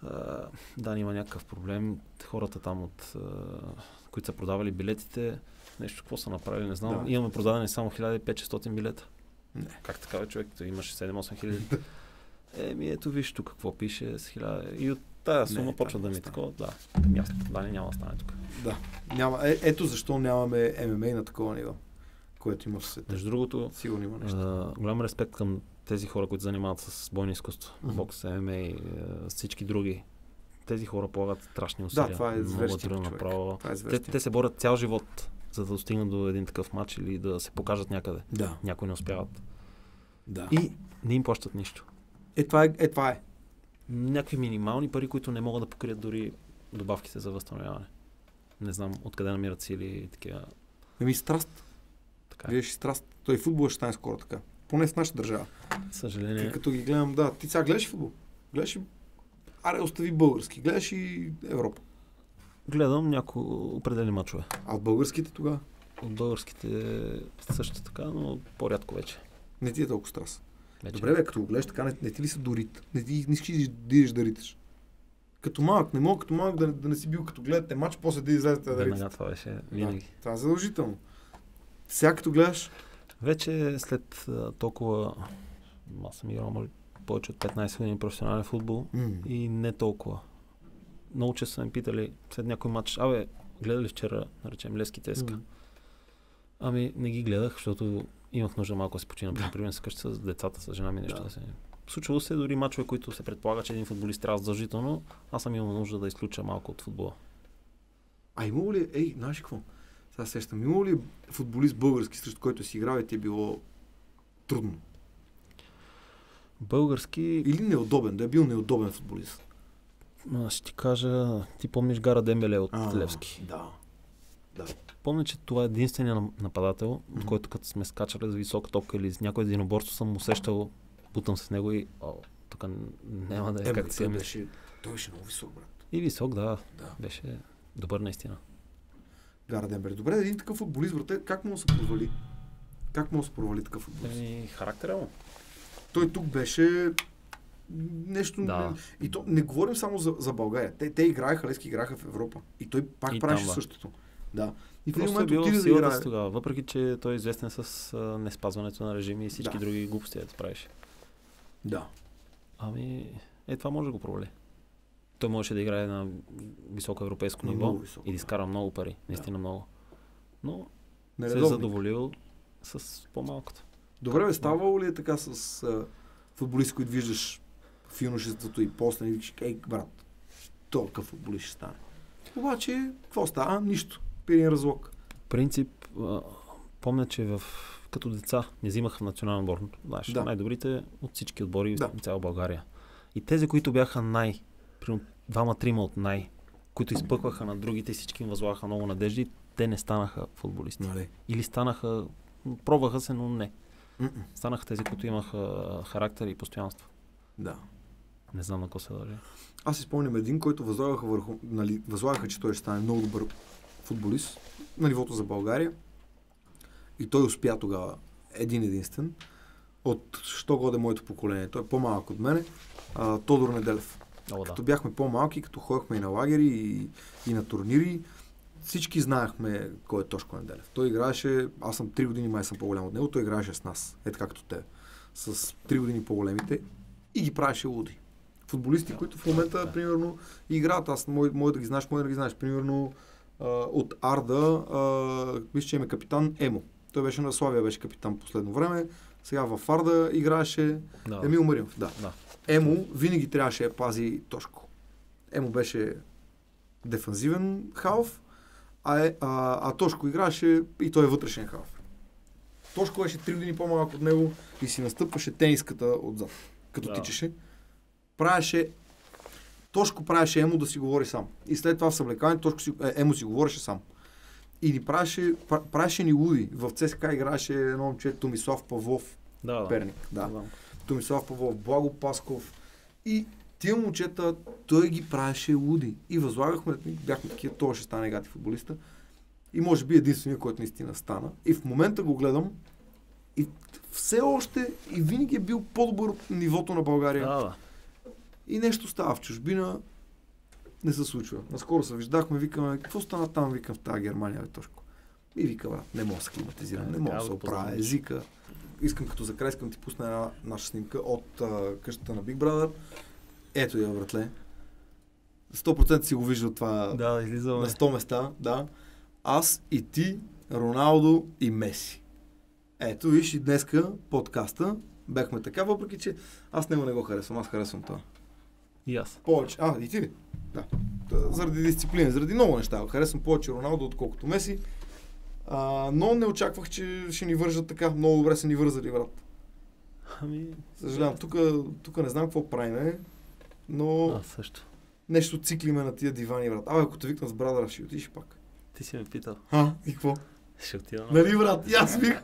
А, да, има някакъв проблем. Хората там, от, а, които са продавали билетите, нещо какво са направили, не знам. Да. Имаме продадени само хиляда и петстотин билета. Не. Как така, бе, човек? Той имаше седем-осем хиляди. Еми, ето виж тук какво пише с хиляда. И от тая сума Не, почва да ми не е стане. такова. Да, ясно, да, не, няма да стане тук. Да. Няма. Е, ето защо нямаме Ем Ем Ей на такова ниво, което има в света. Между другото, Сигурно има нещо. а, голям респект към тези хора, които занимават с бойни изкуства. Мгм. Бокс, Ем Ем Ей, а, всички други. Тези хора полагат страшни усилия. Да, това е Много зверски трудно човек. направо. Това е Те, зверски. те се борят цял живот, за да достигнат до един такъв матч или да се покажат някъде. Да. Някои не успяват. Да. И не им плащат нищо. Е, това е. Е, това е. Някакви минимални пари, които не могат да покрият дори добавките за възстановяване. Не знам откъде намират сили и такива. Еми, страст. Така. Вие ще страст. Той футбол ще стане скоро така. Поне в нашата държава. Съжаление. Като ги гледам, да. Ти сега гледаш футбол. Гледаш и... Аре, остави български. Гледаш и Европа. Гледам някои определени мачове. А от българските тогава? От българските също така, но по-рядко вече. Не ти е толкова страст. вече. Добре, бе, като го гледаш така, не, не ти ли се дорит? Не ти не искаш да идеш да риташ. Като малък, не мога като малък да, да не си бил, като гледате матч, после да излезете да Веднага ритате. това беше винаги. Да, това е задължително. Сега като гледаш, Вече след а, толкова, аз съм играл може, повече от петнайсет години професионален футбол м- и не толкова. Много често са ме питали след някой матч, абе, гледали вчера, наречем Левски Теска. м- Ами не ги гледах, защото имах нужда малко да се почина. Примерно се къща с децата, с жена ми нещо Да. да се... Случвало се дори мачове, които се предполага, че един футболист трябва задължително. Аз съм имал нужда да изключа малко от футбола. А имало ли, ей, знаеш какво? Сега сещам, имало ли футболист български, срещу който си играл и ти е било трудно? Български, Или неудобен, да е бил неудобен футболист? а, ще ти кажа, ти помниш Гара Дембеле от А, Левски. Да. Да. Помня, че това е единствения нам- нападател, от Мгм. който като сме скачали за висока топка или с някой единоборство, съм усещал, бутам с него и о, тук н- няма да е Е, как бе, си той я мисля. беше, той беше много висок, брат. И висок, да, Да. беше добър наистина. Гара Дембеле. Добре, един такъв футболист, брате, как му да се провали? Как му да се провали такъв футболист? Еми, характера му. Той тук беше нещо... Да. И то не говорим само за, за България. Те, те играеха, Левски играха в Европа. И той пак И правеше там, да. същото. Да. И в един Просто е момент бил отиде в да силата играе. си тогава, въпреки че той е известен с а, неспазването на режими и всички Да. други глупости, да правиш. Да. Ами, е, това може да го провали. Той можеше да играе на високо европейско На ниво много високо, и да да. изкара много пари, наистина много. Но се е Нередовник. задоволил с по-малкото. Добре, бе, ставало ли е така с а, футболисти, които виждаш в юношеството и после и викаш, ей, брат, толкова футболист ще стане. Обаче, какво става? Нищо. Пирин разлог. Принцип, а, помня, че в, като деца не взимаха в национален отбор. Знаеш, Да. най-добрите от всички отбори Да. в цяла България. И тези, които бяха най, примерно двама-трима от най, които изпъкваха на другите и всички им възлагаха много надежди, те не станаха футболисти. Нали? Или станаха, пробваха се, но не. М-м. Станаха тези, които имаха характер и постоянство. Да. Не знам на какво се дължи. Аз си спомням един, който възлагаха върху, нали, възлагаха, че той ще стане много добър футболист на нивото за България. И той успя тогава един единствен. От що годе моето поколение. Той е по-малък от мене. А, Тодор Неделев. О, да. Като бяхме по-малки, като ходихме и на лагери, и, и на турнири, всички знаехме кой е Тошко Неделев. Той играеше, аз съм три години, май съм по-голям от него, той играеше с нас, ето както те, с три години по-големите и ги правеше луди. Футболисти, Да. които в момента, Да. примерно, играят, аз мой, мой да ги знаеш, мой да ги знаеш, примерно а, от Арда, а, мисля, че им е капитан Емо. Той беше на Славия, беше капитан последно време, сега в Арда играеше Да. Емил Маринов, да. Да. Емо винаги трябваше да пази Тошко. Емо беше дефанзивен халф, а, е, а, а Тошко играеше и той е вътрешен халф. Тошко беше три години по-малък от него и си настъпваше тениската отзад, като Да. тичаше. Правеше Тошко правеше Емо да си говори сам. И след това в съблекаване Тошко си, е, Емо си говореше сам. И ни правеше, пра- правеше ни луди. В ЦСКА играеше едно момче Томислав Павлов, Да, да. Перник. Да. Знам. Томислав Павлов, Благо Пасков. И тия момчета, той ги правеше луди. И възлагахме, бяхме такива, това ще стане гати футболиста. И може би единствения, който наистина стана. И в момента го гледам и все още и винаги е бил по-добър от нивото на България. Да, да. И нещо става в чужбина не се случва. Наскоро се виждахме, викаме, какво стана там, викам в тази Германия, бе, Тошко. И вика, брат, не мога да се климатизирам, не мога да се оправя езика. Искам като за край, искам ти пусна една наша снимка от а, къщата на Big Brother. Ето я, братле. сто процента си го виждал това да, излизаме. На сто места, да. Аз и ти, Роналдо и Меси. Ето, виж и днеска подкаста бяхме така, въпреки че аз него не го харесвам, аз харесвам това. И аз. Повече. А, и ти ли? Да. Заради дисциплина, заради много неща. Харесвам повече Роналдо, отколкото Меси. А, но не очаквах, че ще ни вържат така. Много добре са ни вързали, брат. Ами... Съжалявам, тук, тук не знам какво правиме, но... А, също. Нещо циклиме на тия дивани, брат. Абе, ако те викна с брадъра, ще отидеш пак. Ти си ме питал. А, и какво? Ще отида. Нали, брат? И аз бих.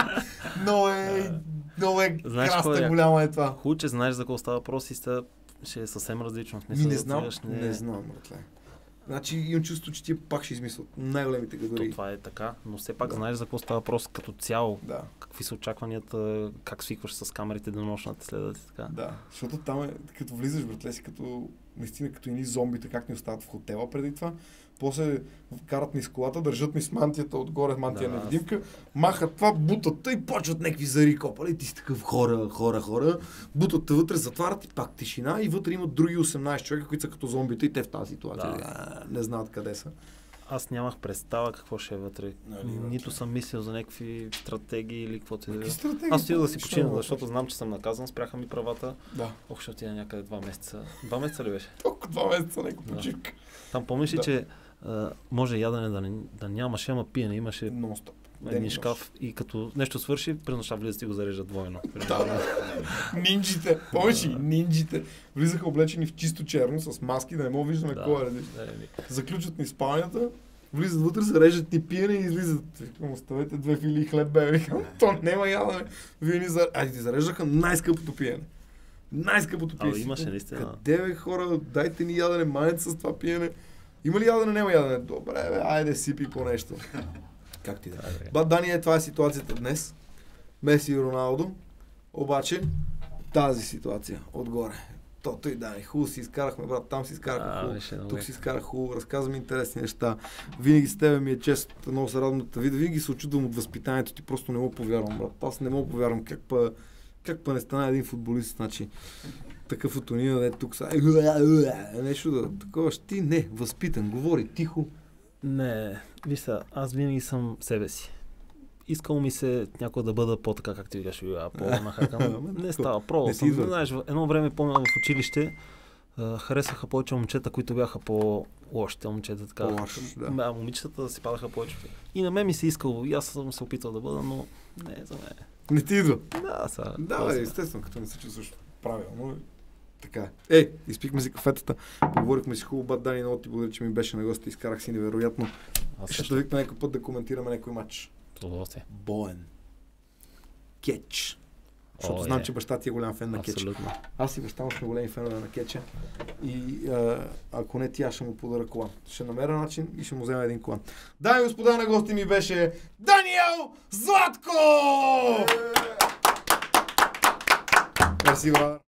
Но е, но е краста е? Голяма е това. Хубаво, че знаеш за какво става въпрос и сте, ще е съвсем различно. Ми не знам, не... не знам, братле. Значи имам чувство, че тия пак ще измислят най-големите гадори. То това е така, но все пак да. Знаеш за какво става въпрос като цяло. Да. Какви са очакванията, как свикваш с камерите денонощната следват и така. Да, защото там е, като влизаш, братле, си като, наистина като едни зомбите, как ни остават в хотела преди това. После карат ни с колата, държат ни с мантията отгоре, мантия да, невидимка, аз... махат това, бутат и почват някакви зари копали. Ти си такъв хора, хора, хора. Бутат те вътре, затварят и пак тишина и вътре имат други осемнайсет човека, които са като зомбите и те в тази ситуация. Да. Не знаят къде са. Аз нямах представа какво ще е вътре. Нали, нито съм мислил за някакви стратегии или каквото и да е. Аз отида да си почина, защото знам, че съм наказан, спряха ми правата. Да. Ох, ще отида някъде два месеца. Два месеца ли беше? Толкова два месеца, някаква да. Почивка. Там помниш ли, да. Че а, може ядене да, не, да нямаше, ама пиене имаше нон-стоп. Един шкаф и като нещо свърши, през нощта влизат и го зареждат двойно. Да, нинджите, помниш ли? Нинджите влизаха облечени в чисто черно, с маски, да не мога виждаме да, кой е редиш. Да, заключват ни спалнята, влизат вътре, зареждат ни пиене и излизат. Викам, оставете две фили хлеб, бе. Викам, то няма ядене. Вие ни зар... А, ти зареждаха най-скъпото пиене. Най-скъпото пиене. А, имаше наистина. Къде бе, хора, дайте ни ядене, манете с това пиене. Има ли ядене, няма ядене? Добре, бе, айде сипи по нещо. Как ти да? Ба, Дани, това е ситуацията днес. Меси и Роналдо. Обаче тази ситуация отгоре. Тото и Дани. Хубаво си изкарахме, брат. Там си изкарахме хубаво. Тук си изкарах хубаво. Разказвам интересни неща. Винаги с тебе ми е чест. Много се радвам да те видя. Винаги се очудвам от възпитанието ти. Просто не мога повярвам, брат. Аз не мога повярвам как па, как па не стана един футболист. Значи, такъв от уния, де тук са. Нещо да. Такова ще ти не. Възпитан. Говори тихо. Не, виж са, аз винаги съм себе си. Искал ми се някой да бъда по-така, както ти кажеш, по-нахакан. Не става, пробвал съм. Знаеш, едно време помня в училище, харесваха повече момчета, които бяха по-лошите момчета. Така. По-лош, да. А момичетата да си падаха повече. И на мен ми се искало, и аз съм се опитал да бъда, но не е за мен. Не ти идва? Да, са. Да, е, естествено, като не се чувстваш правилно. Така. Ей, изпихме си кафетата, поговорихме си хубаво, бат Дани, много ти благодаря, че ми беше на гости, изкарах си невероятно. Ще да викна някой път да коментираме някой матч. Боен. Кетч. Защото О, знам, е. че баща ти е голям фен на Кетч. Аз и баща му сме големи фенове на Кетча. И а, ако не ти, аз ще му подаря колан. Ще намеря начин и ще му взема един колан. Дами и господа, на гости ми беше Даниел Златко! Мерси, брат.